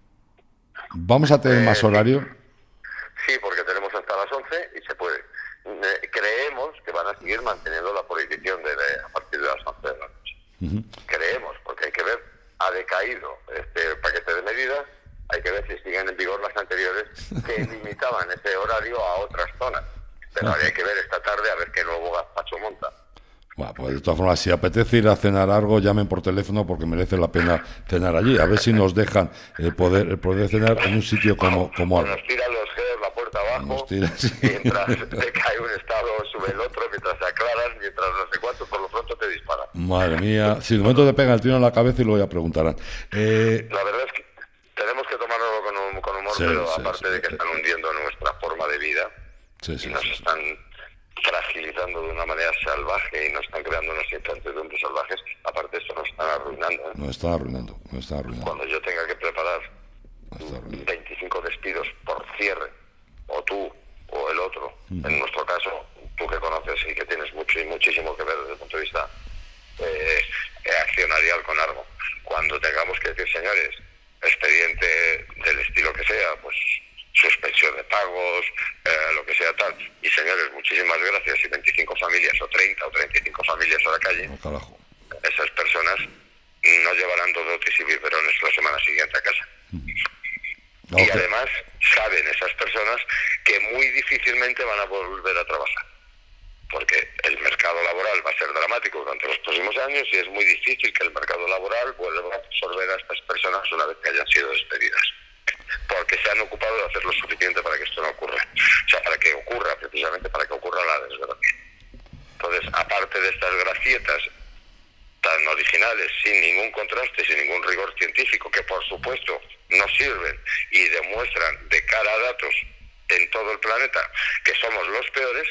¿Vamos a tener Eh, más horario? Sí, porque tenemos hasta las once y se puede. Eh, creemos que van a seguir manteniendo la prohibición de, de a partir de las once de la noche. Uh-huh. Creemos, porque hay que ver, ha decaído este paquete de medidas, hay que ver si siguen en vigor las anteriores que limitaban ese horario a otras zonas. Pero Ah. habría que ver esta tarde a ver qué nuevo gazpacho monta. Bueno, pues de todas formas, si apetece ir a cenar algo, llamen por teléfono porque merece la pena cenar allí. A ver si nos dejan eh, poder, eh, poder cenar en un sitio como, como algo. Nos tiran los jefes la puerta abajo, Nos tira, sí. mientras te cae un estado, sube el otro, mientras se aclaran, mientras no sé cuánto, por lo pronto te disparan. Madre mía, si de momento te pega el tiro en la cabeza y luego ya preguntarán. Eh, La verdad es que tenemos que tomárnoslo con, hum- con humor, Sí, pero sí, aparte sí. de que están hundiendo nuestra forma de vida sí, sí, y nos sí. están fragilizando de una manera salvaje y nos están creando unas incertidumbres salvajes, aparte de esto nos están arruinando. ¿eh? Nos están arruinando, nos están arruinando. Cuando yo tenga que preparar Nos están arruinando. veinticinco despidos por cierre, o tú o el otro, en nuestro caso, tú que conoces y que tienes mucho y muchísimo que ver desde el punto de vista eh, accionarial con algo, cuando tengamos que decir, señores, expediente del estilo que sea, pues suspensión de pagos, eh, lo que sea tal, y señores, muchísimas gracias, y veinticinco familias o treinta o treinta y cinco familias a la calle, Oh, carajo. esas personas no llevarán dodotes y biberones la semana siguiente a casa. No, Y que- además saben esas personas que muy difícilmente van a volver a trabajar, porque el mercado laboral va a ser dramático durante los próximos años y es muy difícil que el mercado laboral vuelva a absorber a estas personas una vez que hayan sido despedidas, porque se han ocupado de hacer lo suficiente para que esto no ocurra, o sea, para que ocurra, precisamente para que ocurra la desgracia. Entonces, aparte de estas gracietas tan originales, sin ningún contraste, sin ningún rigor científico, que por supuesto no sirven y demuestran de cara a datos en todo el planeta que somos los peores,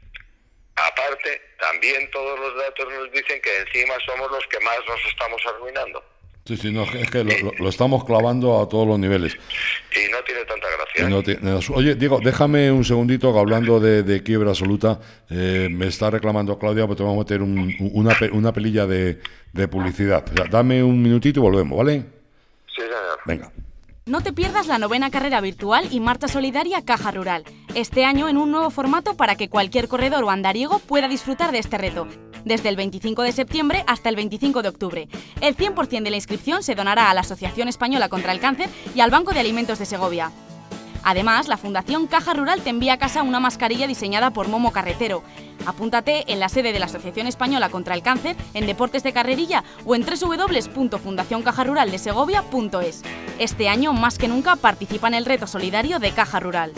aparte también todos los datos nos dicen que encima somos los que más nos estamos arruinando. Sí, sí, no, es que lo, lo- lo estamos clavando a todos los niveles. Y no tiene tanta gracia. Y no tiene- Oye, Diego, déjame un segundito que hablando de, de quiebra absoluta, eh, me está reclamando Claudia, porque te vamos a meter un- una, pe- una pelilla de, de publicidad. O sea, dame un minutito y volvemos, ¿vale? Sí, señor. Venga. No te pierdas la novena carrera virtual y marcha solidaria Caja Rural. Este año en un nuevo formato para que cualquier corredor o andariego pueda disfrutar de este reto. Desde el veinticinco de septiembre hasta el veinticinco de octubre. El cien por ciento de la inscripción se donará a la Asociación Española contra el Cáncer y al Banco de Alimentos de Segovia. Además, la Fundación Caja Rural te envía a casa una mascarilla diseñada por Momo Carretero. Apúntate en la sede de la Asociación Española contra el Cáncer, en Deportes de Carrerilla o en doble u doble u doble u punto fundación caja rural de segovia punto es. Este año, más que nunca, participa en el reto solidario de Caja Rural.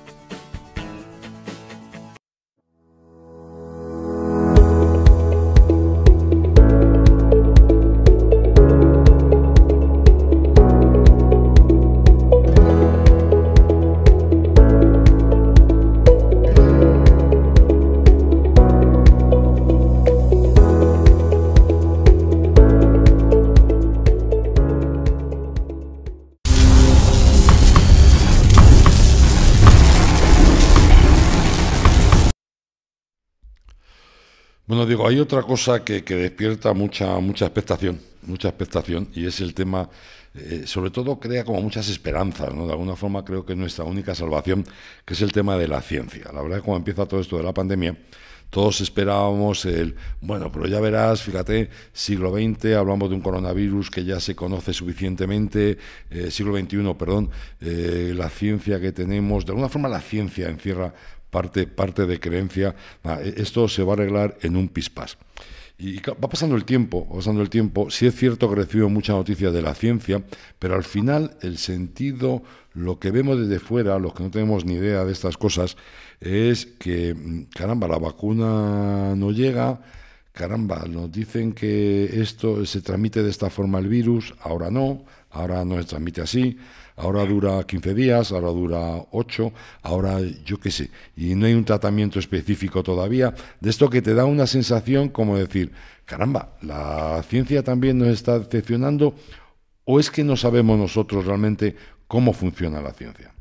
Bueno, digo, hay otra cosa que, que despierta mucha mucha expectación, mucha expectación, y es el tema, eh, sobre todo crea como muchas esperanzas, ¿no? De alguna forma creo que es nuestra única salvación, que es el tema de la ciencia. La verdad es que cuando empieza todo esto de la pandemia, todos esperábamos el, bueno, pero ya verás, fíjate, siglo veinte, hablamos de un coronavirus que ya se conoce suficientemente, eh, siglo veintiuno, perdón, eh, la ciencia que tenemos, de alguna forma la ciencia encierra parte, parte de creencia, ah, esto se va a arreglar en un pispás. Y va pasando el tiempo, va pasando el tiempo. Sí es cierto que recibo mucha noticia de la ciencia, pero al final el sentido, lo que vemos desde fuera, los que no tenemos ni idea de estas cosas, es que, caramba, la vacuna no llega, caramba, nos dicen que esto se transmite de esta forma el virus, ahora no, ahora no se transmite así, ahora dura quince días, ahora dura ocho, ahora yo qué sé, y no hay un tratamiento específico todavía, de esto que te da una sensación como decir, caramba, la ciencia también nos está decepcionando, o es que no sabemos nosotros realmente cómo funciona la ciencia.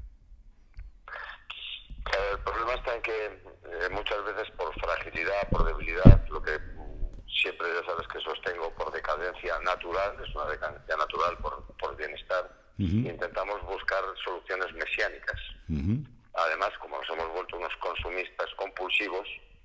El problema está en que eh, muchas veces por fragilidad, por debilidad, lo que siempre ya sabes que sostengo por decadencia natural, es una decadencia natural por, por bienestar, uh-huh. Intentamos buscar soluciones mesiánicas. Uh-huh. Además, como nos hemos vuelto unos consumistas compulsivos,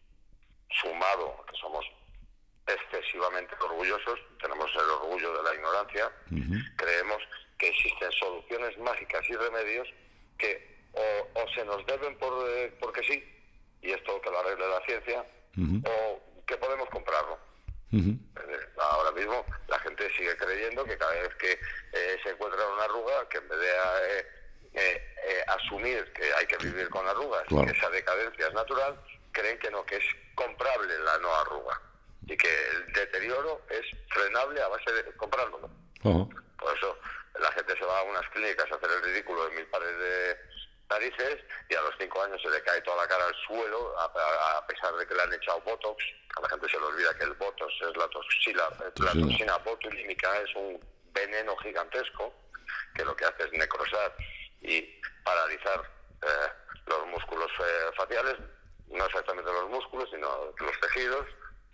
sumado a que somos excesivamente orgullosos, tenemos el orgullo de la ignorancia, uh-huh. Creemos que existen soluciones mágicas y remedios que o, o se nos deben por, eh, porque sí, y esto que lo arregle la ciencia, uh-huh. O que podemos comprarlo. Uh-huh. Ahora mismo la gente sigue creyendo que cada vez que eh, se encuentra una arruga, que en vez de eh, eh, eh, asumir que hay que vivir con arrugas, claro, que esa decadencia es natural, creen que no, que es comprable la no arruga y que el deterioro es frenable a base de comprarlo. Uh-huh. Por eso la gente se va a unas clínicas a hacer el ridículo de mil pares de narices y a los cinco años se le cae toda la cara al suelo a, a, a pesar de que le han echado Botox. A la gente se le olvida que el Botox es la toxina, la toxina botulínica, es un veneno gigantesco que lo que hace es necrosar y paralizar eh, los músculos eh, faciales, no exactamente los músculos, sino los tejidos,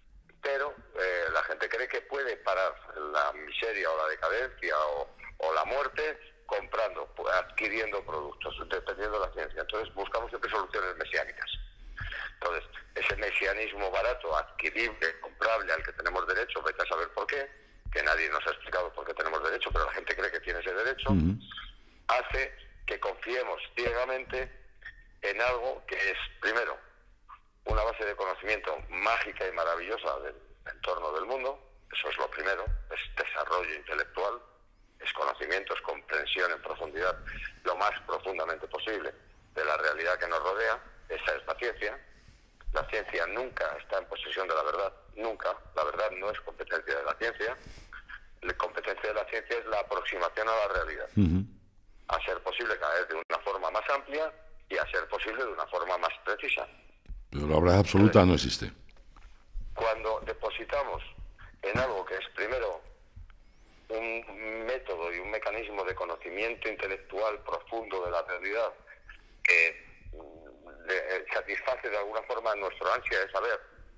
pero eh, la gente cree que puede parar la miseria o la decadencia o, o la muerte comprando, adquiriendo productos, dependiendo de la ciencia. Entonces buscamos siempre soluciones mesiánicas. Entonces, ese mesianismo barato, adquirible, comprable, al que tenemos derecho, vete a saber por qué, que nadie nos ha explicado por qué tenemos derecho, pero la gente cree que tiene ese derecho, uh-huh. Hace que confiemos ciegamente en algo que es, primero, una base de conocimiento mágica y maravillosa del entorno del mundo, eso es lo primero, es desarrollo intelectual, es conocimiento, es comprensión en profundidad, lo más profundamente posible de la realidad que nos rodea. Esa es la ciencia. La ciencia nunca está en posesión de la verdad, nunca. La verdad no es competencia de la ciencia. La competencia de la ciencia es la aproximación a la realidad. Uh-huh. A ser posible cada vez de una forma más amplia y a ser posible de una forma más precisa. Pero la verdad absoluta no existe. Cuando depositamos en algo que es primero un método y un mecanismo de conocimiento intelectual profundo de la realidad que de, satisface de alguna forma nuestra ansia de saber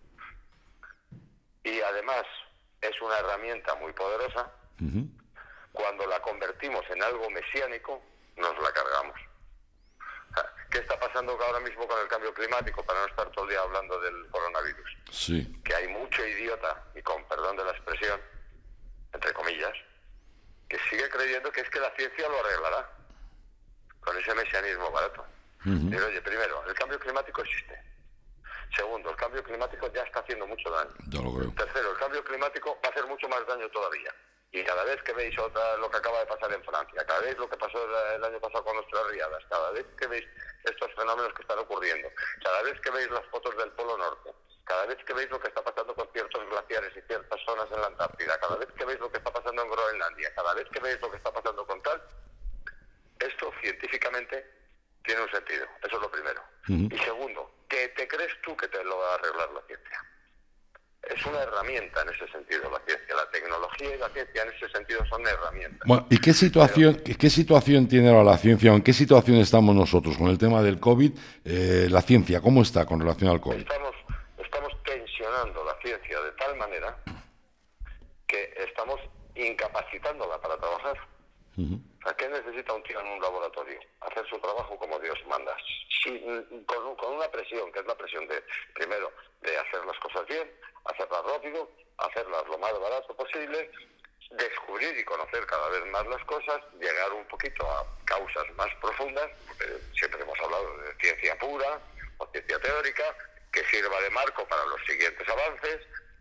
y además es una herramienta muy poderosa, uh-huh. Cuando la convertimos en algo mesiánico nos la cargamos. ¿Qué está pasando ahora mismo con el cambio climático? Para no estar todo el día hablando del coronavirus. Sí. Que hay mucho idiota, y con perdón de la expresión, entre comillas, que sigue creyendo que es que la ciencia lo arreglará con ese mesianismo barato. Uh-huh. Pero oye, primero, el cambio climático existe. Segundo, el cambio climático ya está haciendo mucho daño. Ya lo creo. Tercero, el cambio climático va a hacer mucho más daño todavía. Y cada vez que veis otra, lo que acaba de pasar en Francia, cada vez lo que pasó el, el año pasado con nuestras riadas, cada vez que veis estos fenómenos que están ocurriendo, cada vez que veis las fotos del Polo Norte, cada vez que veis lo que está pasando con ciertos glaciares y ciertas zonas en la Antártida, cada vez que veis lo que está pasando en Groenlandia, cada vez que veis lo que está pasando con tal, esto científicamente tiene un sentido. Eso es lo primero. Uh-huh. Y segundo, ¿qué te crees tú que te lo va a arreglar la ciencia? Es una herramienta en ese sentido la ciencia. La tecnología y la ciencia en ese sentido son herramientas. Bueno, ¿y qué situación, Pero, qué situación tiene ahora la ciencia o en qué situación estamos nosotros con el tema del COVID? Eh, la ciencia, ¿cómo está con relación al COVID? Estamos, estamos tensionando la ciencia de tal manera que estamos incapacitándola para trabajar. Uh-huh. O sea, ¿qué necesita un tío en un laboratorio? Hacer su trabajo como Dios manda, sí, con, con una presión, que es la presión de, primero, de hacer las cosas bien, hacerlas rápido, hacerlas lo más barato posible, descubrir y conocer cada vez más las cosas, llegar un poquito a causas más profundas, porque siempre hemos hablado de ciencia pura o ciencia teórica, que sirva de marco para los siguientes avances,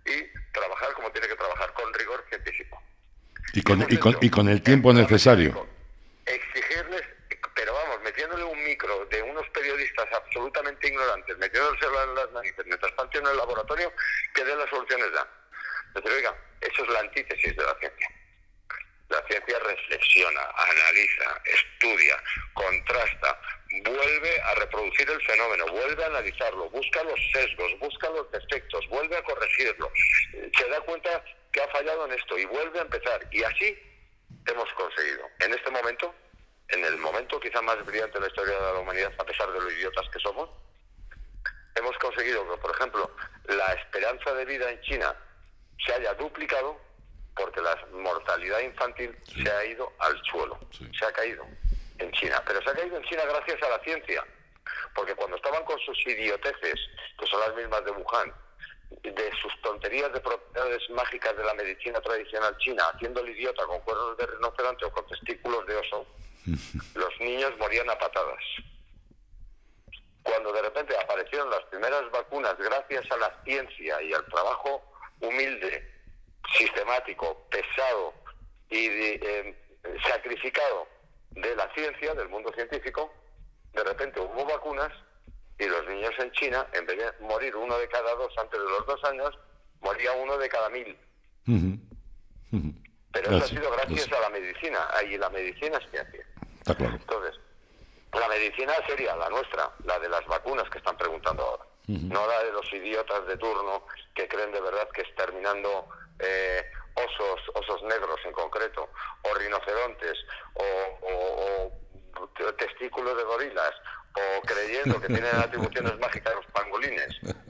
y trabajar como tiene que trabajar, con rigor científico. Y con, y con, y con el tiempo necesario. Exigirles, pero vamos, metiéndole un micro de unos periodistas absolutamente ignorantes, metiéndose en las narices, mientras tanto en el laboratorio, que den las soluciones ya. Entonces, oiga, eso es la antítesis de la ciencia. La ciencia reflexiona, analiza, estudia, contrasta, vuelve a reproducir el fenómeno, vuelve a analizarlo, busca los sesgos, busca los defectos, vuelve a corregirlo, se da cuenta que ha fallado en esto y vuelve a empezar. Y así hemos conseguido, en este momento, en el momento quizá más brillante de la historia de la humanidad, a pesar de lo idiotas que somos, hemos conseguido que, por ejemplo, la esperanza de vida en China se haya duplicado, porque la mortalidad infantil sí. se ha ido al suelo, sí. se ha caído en China. Pero se ha caído en China gracias a la ciencia, porque cuando estaban con sus idioteces, que son las mismas de Wuhan, de sus tonterías de propiedades mágicas de la medicina tradicional china, haciendo el idiota con cuernos de rinoceronte o con testículos de oso, los niños morían a patadas. Cuando de repente aparecieron las primeras vacunas gracias a la ciencia y al trabajo humilde, sistemático, pesado y eh, sacrificado de la ciencia, del mundo científico, de repente hubo vacunas y los niños en China, en vez de morir uno de cada dos antes de los dos años, moría uno de cada mil. Uh-huh. Uh-huh. Pero eso gracias, ha sido gracias gracias. a la medicina, y la medicina es ciencia. Está claro. Entonces, la medicina sería la nuestra, la de las vacunas que están preguntando ahora. Uh-huh. No la de los idiotas de turno que creen de verdad que exterminando eh, osos, osos negros en concreto, o rinocerontes, o, o, o testículos de gorilas, o creyendo que tienen atribuciones mágicas los pangolines,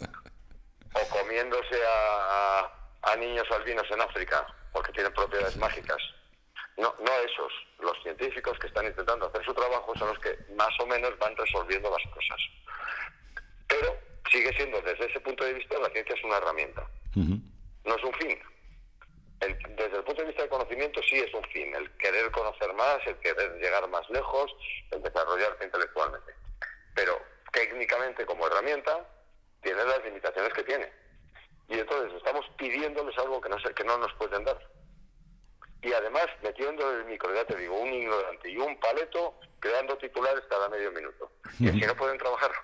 o comiéndose a, a, a niños albinos en África porque tienen propiedades mágicas. No, no esos. Los científicos que están intentando hacer su trabajo son los que más o menos van resolviendo las cosas. Pero sigue siendo, desde ese punto de vista, la ciencia es una herramienta. Uh-huh. No es un fin. El, desde el punto de vista del conocimiento sí es un fin. El querer conocer más, el querer llegar más lejos, el desarrollarte intelectualmente. Pero técnicamente, como herramienta, tiene las limitaciones que tiene. Y entonces estamos pidiéndoles algo que no, sé, que no nos pueden dar. Y además metiendo el micro, ya te digo, un ignorante y un paleto creando titulares cada medio minuto. Y así no pueden trabajar.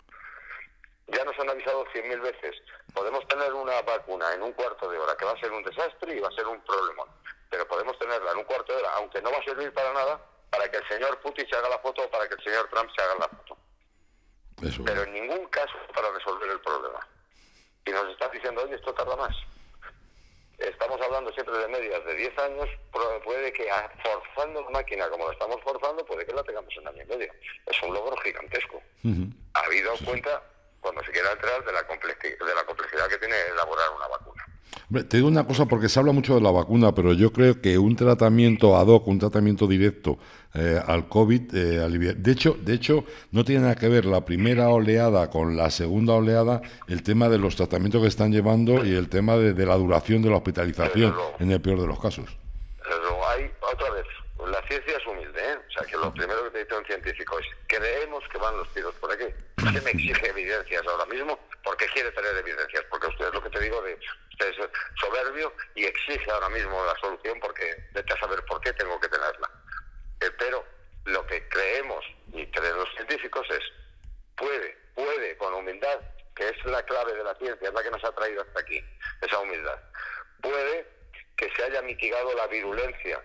Ya nos han avisado cien mil veces. Podemos tener una vacuna en un cuarto de hora que va a ser un desastre y va a ser un problemón. Pero podemos tenerla en un cuarto de hora, aunque no va a servir para nada, para que el señor Putin se haga la foto o para que el señor Trump se haga la foto. Eso. Pero en ningún caso para resolver el problema. Y nos están diciendo, oye, esto tarda más. Estamos hablando siempre de medias de diez años, puede que forzando la máquina como la estamos forzando, puede que la tengamos en año y medio. Es un logro gigantesco. Uh-huh. Ha habido sí. cuenta, cuando se quiera entrar, de la, complejidad, de la complejidad que tiene elaborar una vacuna. Hombre, te digo una cosa, porque se habla mucho de la vacuna, pero yo creo que un tratamiento ad hoc, un tratamiento directo eh, al COVID, eh, alivia. De hecho, de hecho, no tiene nada que ver la primera oleada con la segunda oleada, el tema de los tratamientos que están llevando y el tema de, de la duración de la hospitalización, en el peor de los casos. Pero hay, otra vez, la ciencia es humilde, ¿eh? O sea, que lo primero que te dice un científico es, creemos que van los tiros por aquí. ¿Usted me exige evidencias ahora mismo? ¿Por qué quiere tener evidencias? Porque usted es lo que te digo, de usted es soberbio y exige ahora mismo la solución porque vete a saber por qué tengo que tenerla. Eh, pero lo que creemos y creen los científicos es, puede, puede con humildad, que es la clave de la ciencia, es la que nos ha traído hasta aquí, esa humildad. Puede que se haya mitigado la virulencia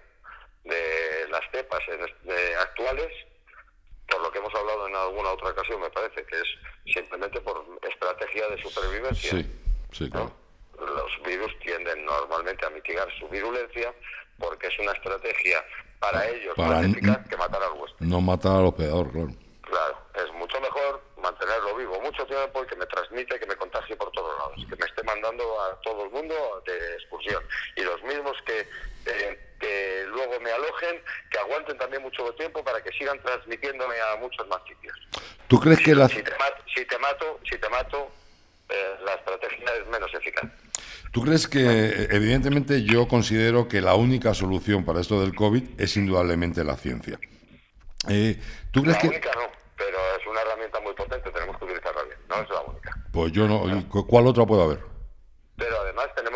de las cepas eh, actuales, por lo que hemos hablado en alguna otra ocasión, me parece, que es simplemente por estrategia de supervivencia. Sí, sí, claro. ¿No? Los virus tienden normalmente a mitigar su virulencia porque es una estrategia para ellos para más eficaz que matar al huésped. No matar al hospedador, claro. Claro, es mucho mejor mantenerlo vivo mucho tiempo y que me transmite, que me contagie por todos lados, que me esté mandando a todo el mundo de excursión. Y los mismos que, eh, que luego me alojen, que aguanten también mucho tiempo para que sigan transmitiéndome a muchos más sitios. ¿Tú crees que la... si, te mato, si te mato, si te mato eh, la estrategia es menos eficaz. ¿Tú crees que, evidentemente, yo considero que la única solución para esto del COVID es indudablemente la ciencia? Eh, ¿tú crees la que... única no, pero es una herramienta muy potente, tenemos que utilizarla bien, no es la única. Pues yo no... ¿Cuál otra puede haber? Pero además tenemos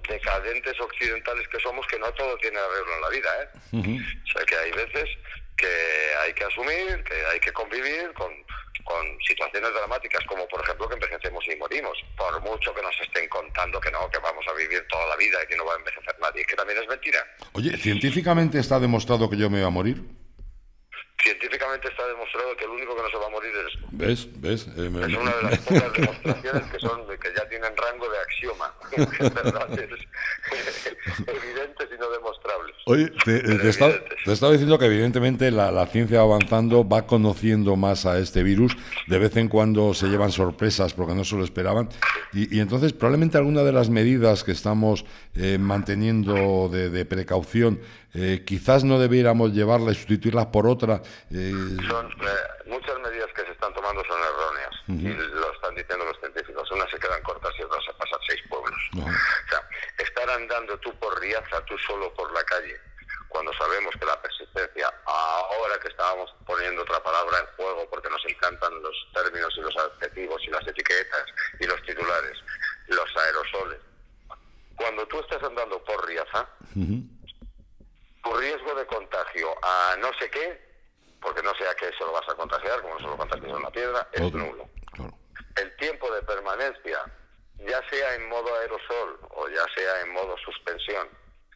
decadentes occidentales que somos, que no todo tiene arreglo en la vida, ¿eh? Uh-huh. O sea, que hay veces que hay que asumir, que hay que convivir con, con situaciones dramáticas, como por ejemplo que envejecemos y morimos, por mucho que nos estén contando que no, que vamos a vivir toda la vida y que no va a envejecer nadie, que también es mentira. Oye, ¿científicamente está demostrado que yo me voy a morir? Científicamente está demostrado que el único que no se va a morir eres tú. ¿Ves? ¿Ves? Eh, me... Es una de las pocas demostraciones que son que ya tienen rango de axioma. En verdad es evidentes y no demostrables. Oye, te, te, está, te estaba diciendo que evidentemente la, la ciencia va avanzando, va conociendo más a este virus. De vez en cuando se llevan sorpresas porque no se lo esperaban. Y, y entonces probablemente alguna de las medidas que estamos eh, manteniendo de, de precaución, eh, quizás no debiéramos llevarlas y sustituirlas por otra. Eh... Son, eh, muchas medidas que se están tomando son erróneas, uh-huh. y lo están diciendo los científicos. Unas se quedan cortas y otras se pasan seis pueblos. Uh-huh. O sea, estar andando tú por Riaza, tú solo por la calle, cuando sabemos que la persistencia, ahora que estábamos poniendo otra palabra en juego, porque nos encantan los términos y los adjetivos y las etiquetas y los titulares, los aerosoles. Cuando tú estás andando por Riaza, uh-huh. tu riesgo de contagio a no sé qué, porque no sé a qué se lo vas a contagiar, como se lo contagias en la piedra, es okay. nulo. Claro. El tiempo de permanencia, ya sea en modo aerosol o ya sea en modo suspensión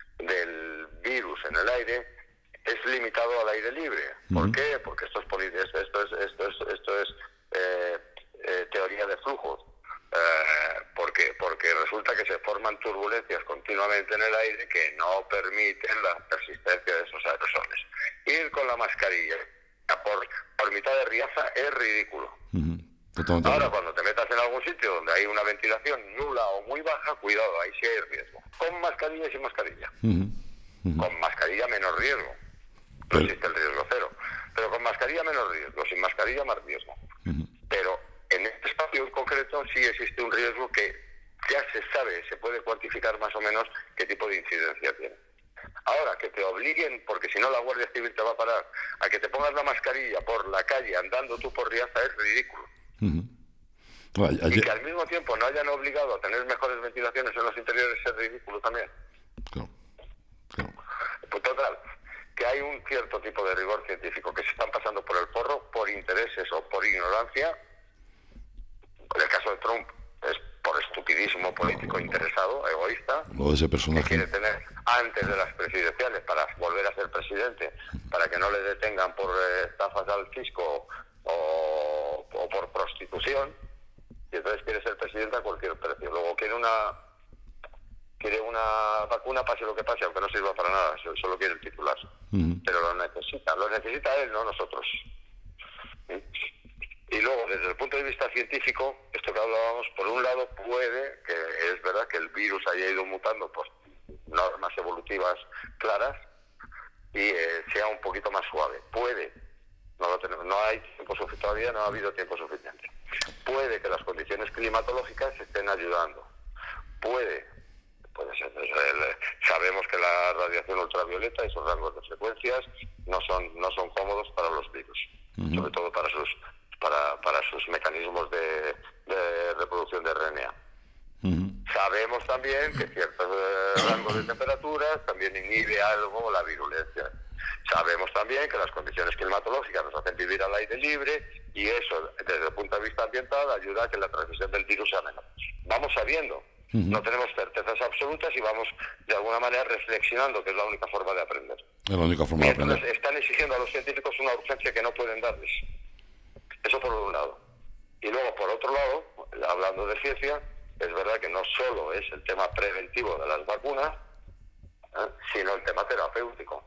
del virus en el aire, es limitado al aire libre. ¿Por uh-huh. qué? Porque esto es, esto es, esto es, esto es eh, eh, teoría de flujos. Eh, porque porque resulta que se forman turbulencias continuamente en el aire que no permiten la persistencia de esos aerosoles. Ir con la mascarilla por, por mitad de Riaza es ridículo. Uh-huh. Ahora, cuando te metas en algún sitio donde hay una ventilación nula o muy baja, cuidado, ahí sí hay riesgo. Con mascarilla y sin mascarilla. Uh-huh. Uh-huh. Con mascarilla menos riesgo. No Pero... existe el riesgo cero. Pero con mascarilla menos riesgo, sin mascarilla más riesgo. Uh-huh. Pero en este espacio en concreto sí existe un riesgo que ya se sabe, se puede cuantificar más o menos qué tipo de incidencia tiene. Ahora, que te obliguen, porque si no la Guardia Civil te va a parar, a que te pongas la mascarilla por la calle andando tú por Riaza es ridículo. Uh-huh. Bueno, ayer... Y que al mismo tiempo no hayan obligado a tener mejores ventilaciones en los interiores es ridículo también. Claro. Claro. Pues total, que hay un cierto tipo de rigor científico que se están pasando por el forro por intereses o por ignorancia. En el caso de Trump es por estupidismo político no, no, interesado, egoísta, no, ese personaje que quiere tener antes de las presidenciales para volver a ser presidente, para que no le detengan por eh, estafas al fisco o, o por prostitución, y entonces quiere ser presidente a cualquier precio. Luego quiere una quiere una vacuna, pase lo que pase, aunque no sirva para nada, solo quiere el titular. Uh-huh. Pero lo necesita, lo necesita él, no nosotros. ¿Sí? Y luego, desde el punto de vista científico, esto que hablábamos, por un lado puede, que es verdad que el virus haya ido mutando por normas evolutivas claras y eh, sea un poquito más suave. Puede, no lo tenemos, no hay tiempo suficiente, todavía no ha habido tiempo suficiente. Puede que las condiciones climatológicas estén ayudando. Puede, puede ser, el, sabemos que la radiación ultravioleta y sus rangos de frecuencias no son, no son cómodos para los virus, uh-huh. sobre todo para sus Para, para sus mecanismos de, de reproducción de R N A. Uh-huh. Sabemos también que ciertos eh, rangos de temperaturas también inhibe algo la virulencia. Sabemos también que las condiciones climatológicas nos hacen vivir al aire libre y eso, desde el punto de vista ambiental, ayuda a que la transmisión del virus sea menor. Vamos sabiendo, uh-huh. no tenemos certezas absolutas y vamos, de alguna manera, reflexionando, que es la única forma de aprender. Es la única forma y de aprender. Entonces están exigiendo a los científicos una urgencia que no pueden darles. Eso por un lado. Y luego, por otro lado, hablando de ciencia, es verdad que no solo es el tema preventivo de las vacunas, ¿eh? sino el tema terapéutico.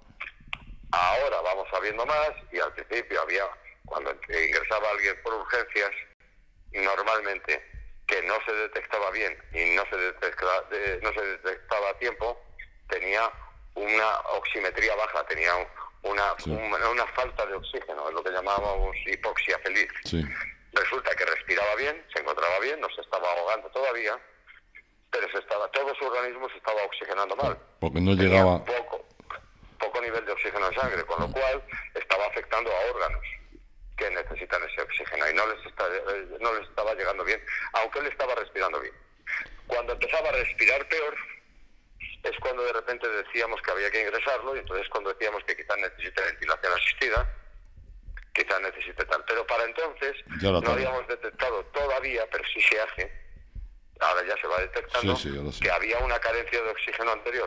Ahora vamos sabiendo más, y al principio había, cuando ingresaba alguien por urgencias, normalmente que no se detectaba bien y no se detectaba, no se detectaba a tiempo, tenía una oximetría baja, tenía un Una, sí. una, una falta de oxígeno, es lo que llamábamos hipoxia feliz. Sí. Resulta que respiraba bien, se encontraba bien, no se estaba ahogando todavía, pero se estaba, todo su organismo se estaba oxigenando mal. Porque no llegaba... Tenía poco, poco nivel de oxígeno en sangre, con lo cual estaba afectando a órganos que necesitan ese oxígeno y no les, está, no les estaba llegando bien, aunque él estaba respirando bien. Cuando empezaba a respirar peor, es cuando de repente decíamos que había que ingresarlo, y entonces cuando decíamos que quizás necesite ventilación asistida, quizás necesite tal. Pero para entonces no habíamos detectado todavía, pero sí se hace, ahora ya se va detectando, sí, sí, que había una carencia de oxígeno anterior.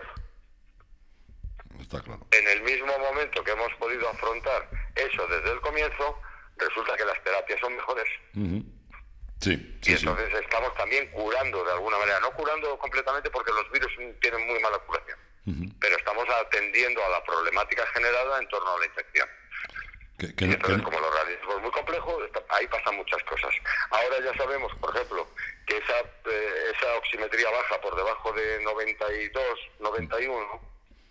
Está claro. En el mismo momento que hemos podido afrontar eso desde el comienzo, resulta que las terapias son mejores. Uh-huh. Sí, sí, y entonces sí. estamos también curando de alguna manera, no curando completamente porque los virus tienen muy mala curación, uh-huh. pero estamos atendiendo a la problemática generada en torno a la infección. Que, que, y entonces, que... como el organismo es muy complejo, ahí pasan muchas cosas. Ahora ya sabemos, por ejemplo, que esa, eh, esa oximetría baja por debajo de noventa y dos, noventa y uno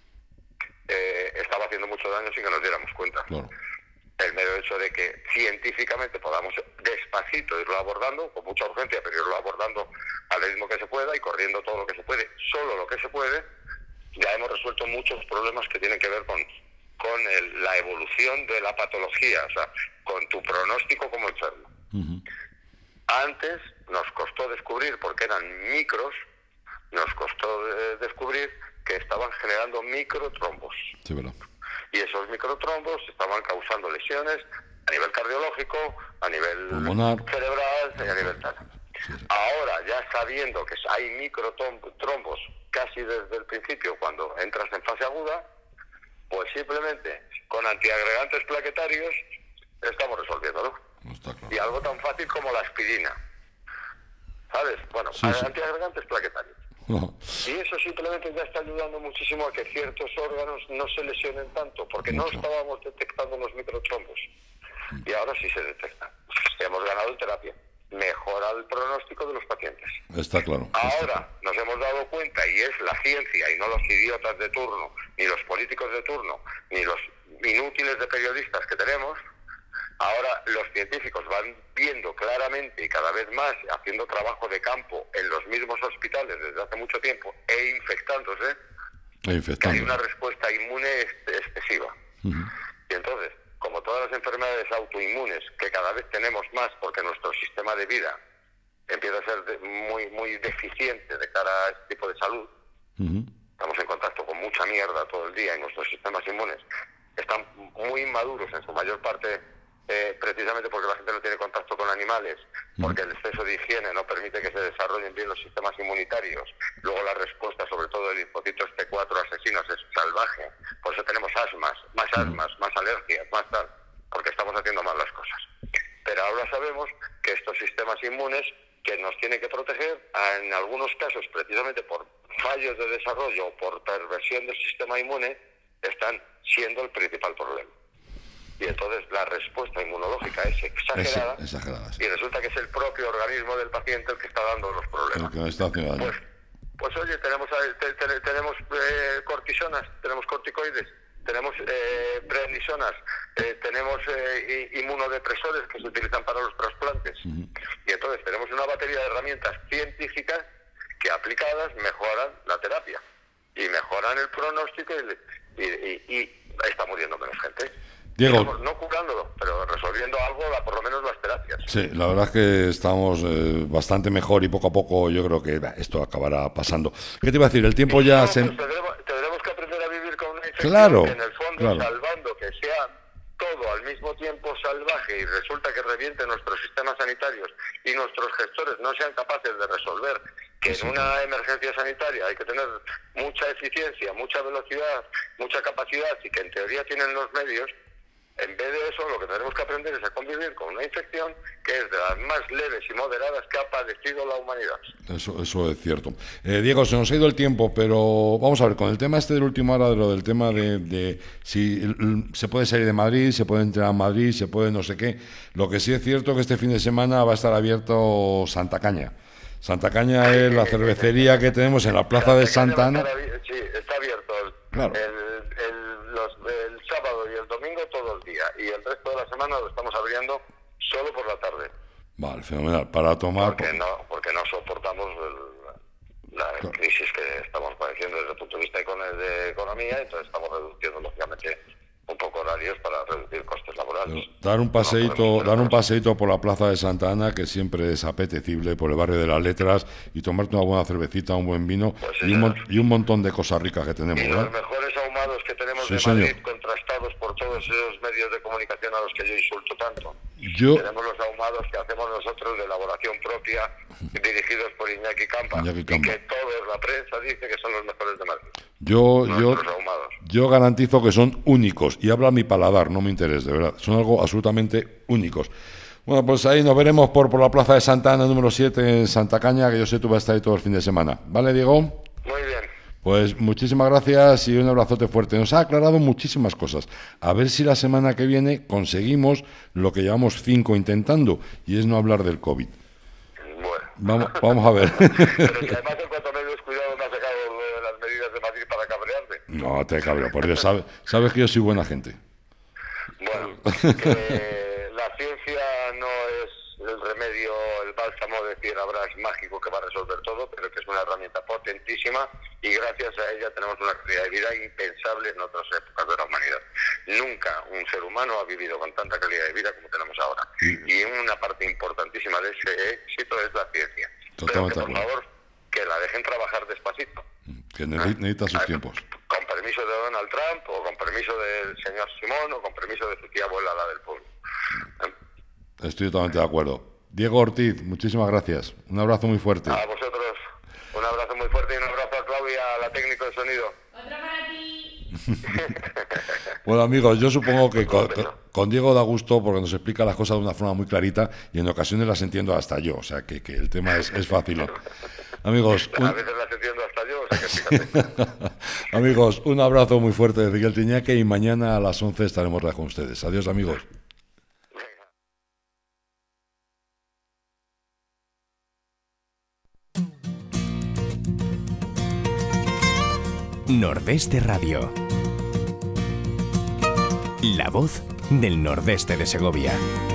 eh, estaba haciendo mucho daño sin que nos diéramos cuenta. Claro. El mero hecho de que científicamente podamos despacito irlo abordando, con mucha urgencia, pero irlo abordando al ritmo que se pueda y corriendo todo lo que se puede, solo lo que se puede, ya hemos resuelto muchos problemas que tienen que ver con, con el, la evolución de la patología, o sea, con tu pronóstico como enfermo. Uh-huh. Antes nos costó descubrir, porque eran micros, nos costó eh, descubrir que estaban generando microtrombos. Sí, ¿verdad? Y esos microtrombos estaban causando lesiones a nivel cardiológico, a nivel pulmonar, cerebral y a nivel tal. Sí, sí. Ahora, ya sabiendo que hay microtrombos casi desde el principio cuando entras en fase aguda, pues simplemente con antiagregantes plaquetarios estamos resolviéndolo. Está claro. Y algo tan fácil como la aspirina. ¿Sabes? Bueno, sí, sí. antiagregantes plaquetarios. No. Y eso simplemente ya está ayudando muchísimo a que ciertos órganos no se lesionen tanto, porque Mucho. no estábamos detectando los microtrombos. Y ahora sí se detectan. Hemos ganado en terapia. Mejora el pronóstico de los pacientes. Está claro. Ahora está claro. nos hemos dado cuenta, y es la ciencia, y no los idiotas de turno, ni los políticos de turno, ni los inútiles de periodistas que tenemos. Ahora los científicos van viendo claramente y cada vez más, haciendo trabajo de campo en los mismos hospitales desde hace mucho tiempo e infectándose, e infectándose. que hay una respuesta inmune excesiva. Uh-huh. Y entonces, como todas las enfermedades autoinmunes, que cada vez tenemos más porque nuestro sistema de vida empieza a ser de, muy, muy deficiente de cara a este tipo de salud, uh-huh. estamos en contacto con mucha mierda todo el día y nuestros sistemas inmunes están muy inmaduros en su mayor parte. Eh, precisamente porque la gente no tiene contacto con animales, porque el exceso de higiene no permite que se desarrollen bien los sistemas inmunitarios. Luego la respuesta, sobre todo del linfocitos T cuatro asesinos, es salvaje. Por eso tenemos asmas, más asmas, más alergias, más tal, porque estamos haciendo mal las cosas. Pero ahora sabemos que estos sistemas inmunes que nos tienen que proteger, en algunos casos precisamente por fallos de desarrollo o por perversión del sistema inmune, están siendo el principal problema. Y entonces la respuesta inmunológica es exagerada, es exagerada sí. y resulta que es el propio organismo del paciente el que está dando los problemas. El que está haciendo daño. Pues, pues oye, tenemos te, te, tenemos eh, cortisonas, tenemos corticoides, tenemos eh, prednisonas, eh, tenemos eh, inmunodepresores que se utilizan para los trasplantes. Uh-huh. Y entonces tenemos una batería de herramientas científicas que aplicadas mejoran la terapia y mejoran el pronóstico y, y, y, y está muriendo menos gente. Diego, Digamos, no curándolo, pero resolviendo algo, por lo menos las terapias. Sí, la verdad es que estamos eh, bastante mejor y poco a poco yo creo que bah, esto acabará pasando. ¿Qué te iba a decir? El tiempo ya no, se... Pues tendremos, tendremos que aprender a vivir con una infección claro, que en el fondo, claro. salvando que sea todo al mismo tiempo salvaje y resulta que reviente nuestros sistemas sanitarios y nuestros gestores no sean capaces de resolver que sí, en una emergencia sanitaria hay que tener mucha eficiencia, mucha velocidad, mucha capacidad y que en teoría tienen los medios. En vez de eso, lo que tenemos que aprender es a convivir con una infección que es de las más leves y moderadas que ha padecido la humanidad. Eso, eso es cierto. Eh, Diego, se nos ha ido el tiempo, pero vamos a ver, con el tema este del último hora, de lo del tema de, de si se puede salir de Madrid, se puede entrar a Madrid, se puede no sé qué. Lo que sí es cierto es que este fin de semana va a estar abierto Santa Caña. Santa Caña es la cervecería que tenemos en la plaza de Santa Ana. Sí, está abierto. Claro. El, el, los, el sábado y el domingo todo el día y el resto de la semana lo estamos abriendo solo por la tarde. Vale, fenomenal. Para tomar... Porque no, porque no soportamos el, la claro. crisis que estamos padeciendo desde el punto de vista de economía, entonces estamos reduciendo lógicamente un poco horarios para reducir costes laborales. Pero dar un paseíto, no dar un paseíto por la plaza de Santa Ana, que siempre es apetecible, por el barrio de las Letras, y tomarte una buena cervecita, un buen vino, pues sí, y, un mon y un montón de cosas ricas que tenemos, y ¿verdad? los mejores ahumados que tenemos Sí, de señor. Madrid, contrastados por todos esos medios de comunicación a los que yo insulto tanto. Yo, Tenemos los ahumados que hacemos nosotros de elaboración propia, dirigidos por Iñaki Campa, Iñaki Campa. y que toda la prensa dice que son los mejores de Madrid. yo, yo, Nuestros ahumados. yo garantizo que son únicos, y habla mi paladar, no me interesa, de verdad. Son algo absolutamente únicos. Bueno, pues ahí nos veremos por, por la plaza de Santa Ana número siete en Santa Caña, que yo sé tú vas a estar ahí todo el fin de semana. ¿Vale, Diego? Muy bien. Pues muchísimas gracias y un abrazote fuerte. Nos ha aclarado muchísimas cosas. A ver si la semana que viene conseguimos lo que llevamos cinco intentando, y es no hablar del COVID. Bueno. Vamos, vamos a ver. Pero que además en cuanto me he descuidado me ha sacado lo de las medidas de Madrid para cabrearme. No te cabreo, por Dios, sabes, sabes que yo soy buena gente. Bueno, que la ciencia no es el remedio, el bálsamo de fierabrás mágico que va a resolver todo, pero que es una herramienta potentísima, y gracias a ella tenemos una calidad de vida impensable en otras épocas de la humanidad. Nunca un ser humano ha vivido con tanta calidad de vida como tenemos ahora. Y una parte importantísima de ese éxito es la ciencia. Totalmente Pero que, por de acuerdo. favor, que la dejen trabajar despacito. Que necesita sus tiempos. Con permiso de Donald Trump, o con permiso del señor Simón, o con permiso de su tía abuela, la del pueblo. Estoy totalmente de acuerdo. Diego Ortiz, muchísimas gracias. Un abrazo muy fuerte. A vosotros, un abrazo muy fuerte, y un abrazo a Claudia, la técnico de sonido. Otro para ti. Bueno, amigos, yo supongo que con, con Diego da gusto porque nos explica las cosas de una forma muy clarita, y en ocasiones las entiendo hasta yo, o sea que, que el tema es, es fácil. Amigos, un... A veces las entiendo hasta yo, o sea que fíjate. amigos, un abrazo muy fuerte de Miguel Tiñaque, y mañana a las once estaremos con ustedes. Adiós, amigos. Nordeste Radio. La voz del Nordeste de Segovia.